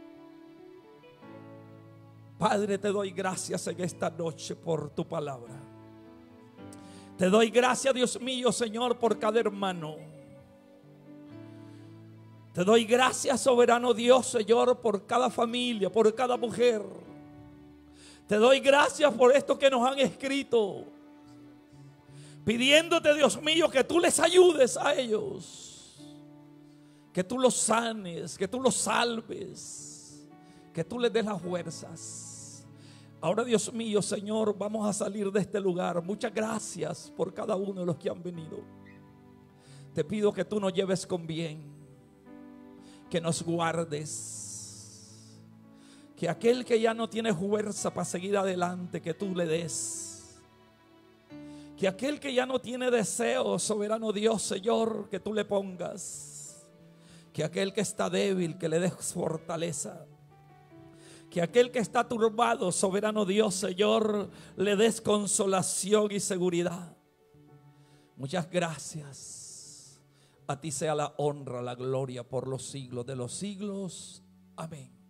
Padre, te doy gracias en esta noche por tu palabra. Te doy gracias, Dios mío, Señor, por cada hermano. Te doy gracias, soberano Dios, Señor, por cada familia, por cada mujer. Te doy gracias por esto que nos han escrito, pidiéndote, Dios mío, que tú les ayudes a ellos, que tú los sanes, que tú los salves, que tú les des las fuerzas. Ahora, Dios mío, Señor, vamos a salir de este lugar. Muchas gracias por cada uno de los que han venido. Te pido que tú nos lleves con bien, que nos guardes, que aquel que ya no tiene fuerza para seguir adelante, que tú le des, que aquel que ya no tiene deseo, soberano Dios, Señor, que tú le pongas, que aquel que está débil, que le des fortaleza, que aquel que está turbado, soberano Dios, Señor, le des consolación y seguridad. Muchas gracias. A ti sea la honra, la gloria por los siglos de los siglos. Amén.